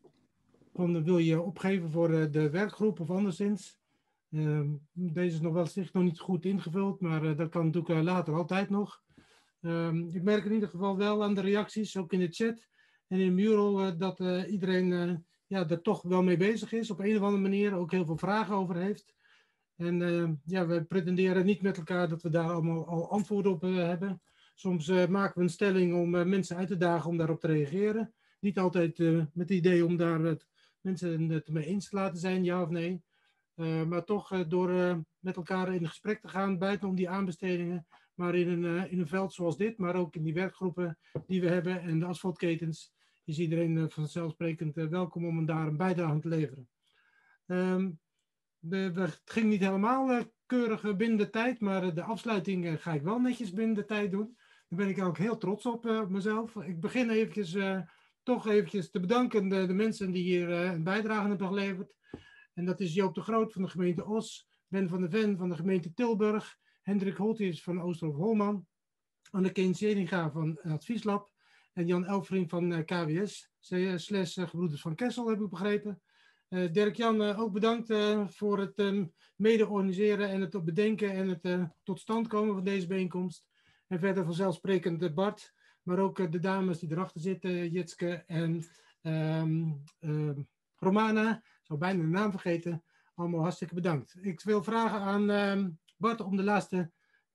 van, wil je opgeven voor uh, de werkgroep of anderszins? Uh, deze is nog wel zich nog niet goed ingevuld, maar uh, dat kan natuurlijk uh, later altijd nog. Uh, ik merk in ieder geval wel aan de reacties, ook in de chat en in Mural, uh, dat uh, iedereen uh, ja, er toch wel mee bezig is. Op een of andere manier ook heel veel vragen over heeft. En uh, ja, we pretenderen niet met elkaar dat we daar allemaal al antwoorden op uh, hebben. Soms uh, maken we een stelling om uh, mensen uit te dagen om daarop te reageren. Niet altijd uh, met het idee om daar uh, mensen het mee eens te laten zijn, ja of nee. Uh, maar toch uh, door uh, met elkaar in gesprek te gaan, buiten om die aanbestedingen, maar in een, uh, in een veld zoals dit, maar ook in die werkgroepen die we hebben en de asfaltketens, is iedereen uh, vanzelfsprekend uh, welkom om daar een bijdrage aan te leveren. Um, we, we, het ging niet helemaal uh, keurig binnen de tijd, maar uh, de afsluiting uh, ga ik wel netjes binnen de tijd doen. Daar ben ik ook heel trots op, uh, op mezelf. Ik begin eventjes, uh, toch eventjes te bedanken de, de mensen die hier uh, een bijdrage hebben geleverd. En dat is Joop de Groot van de gemeente Os, Ben van der Ven van de gemeente Tilburg, Hendrik Holtjes van Oosterhof Holman, Anneke Zeringa van Advieslab en Jan Elfring van uh, K W S, slash uh, Gebroeders van Kessel, heb ik begrepen. Uh, Dirk-Jan, uh, ook bedankt uh, voor het um, mede-organiseren en het bedenken en het uh, tot stand komen van deze bijeenkomst. En verder vanzelfsprekend uh, Bart, maar ook uh, de dames die erachter zitten, uh, Jitske en um, uh, Romana. Ik zou bijna de naam vergeten. Allemaal hartstikke bedankt. Ik wil vragen aan uh, Bart om de laatste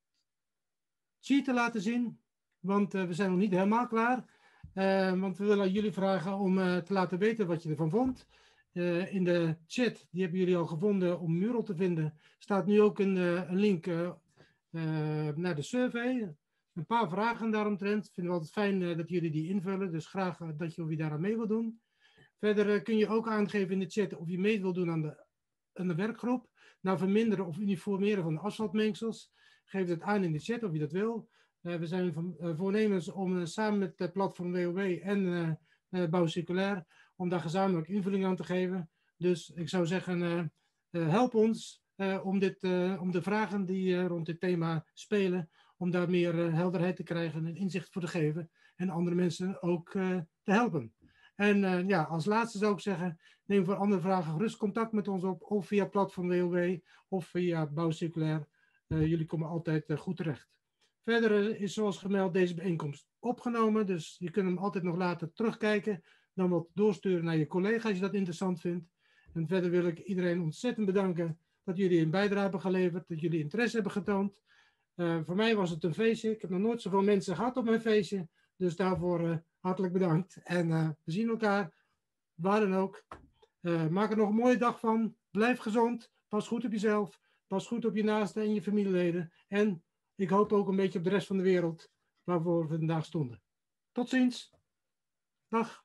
sheet te laten zien. Want uh, we zijn nog niet helemaal klaar. Uh, want we willen jullie vragen om uh, te laten weten wat je ervan vond. Uh, in de chat, die hebben jullie al gevonden om Mural te vinden, staat nu ook een, uh, een link uh, uh, naar de survey. Een paar vragen daaromtrent. Vinden we altijd fijn uh, dat jullie die invullen. Dus graag uh, dat je of je daaraan mee wil doen. Verder uh, kun je ook aangeven in de chat of je mee wil doen aan de, aan de werkgroep. Nou, verminderen of uniformeren van de asfaltmengsels. Geef het aan in de chat of je dat wil. Uh, we zijn van, uh, voornemens om uh, samen met het platform W O W en uh, uh, Bouw Circulair, om daar gezamenlijk invulling aan te geven. Dus ik zou zeggen, uh, uh, help ons uh, om, dit, uh, om de vragen die uh, rond dit thema spelen, om daar meer uh, helderheid te krijgen en inzicht voor te geven. En andere mensen ook uh, te helpen. En uh, ja, als laatste zou ik zeggen, neem voor andere vragen gerust contact met ons op, of via platform W O W, of via Bouw Circulair. Uh, jullie komen altijd uh, goed terecht. Verder uh, is zoals gemeld deze bijeenkomst opgenomen, dus je kunt hem altijd nog later terugkijken, dan wat doorsturen naar je collega als je dat interessant vindt. En verder wil ik iedereen ontzettend bedanken dat jullie een bijdrage hebben geleverd, dat jullie interesse hebben getoond. Uh, voor mij was het een feestje. Ik heb nog nooit zoveel mensen gehad op mijn feestje. Dus daarvoor uh, hartelijk bedankt. En uh, we zien elkaar waar dan ook. Uh, maak er nog een mooie dag van. Blijf gezond. Pas goed op jezelf. Pas goed op je naasten en je familieleden. En ik hoop ook een beetje op de rest van de wereld waarvoor we vandaag stonden. Tot ziens. Dag.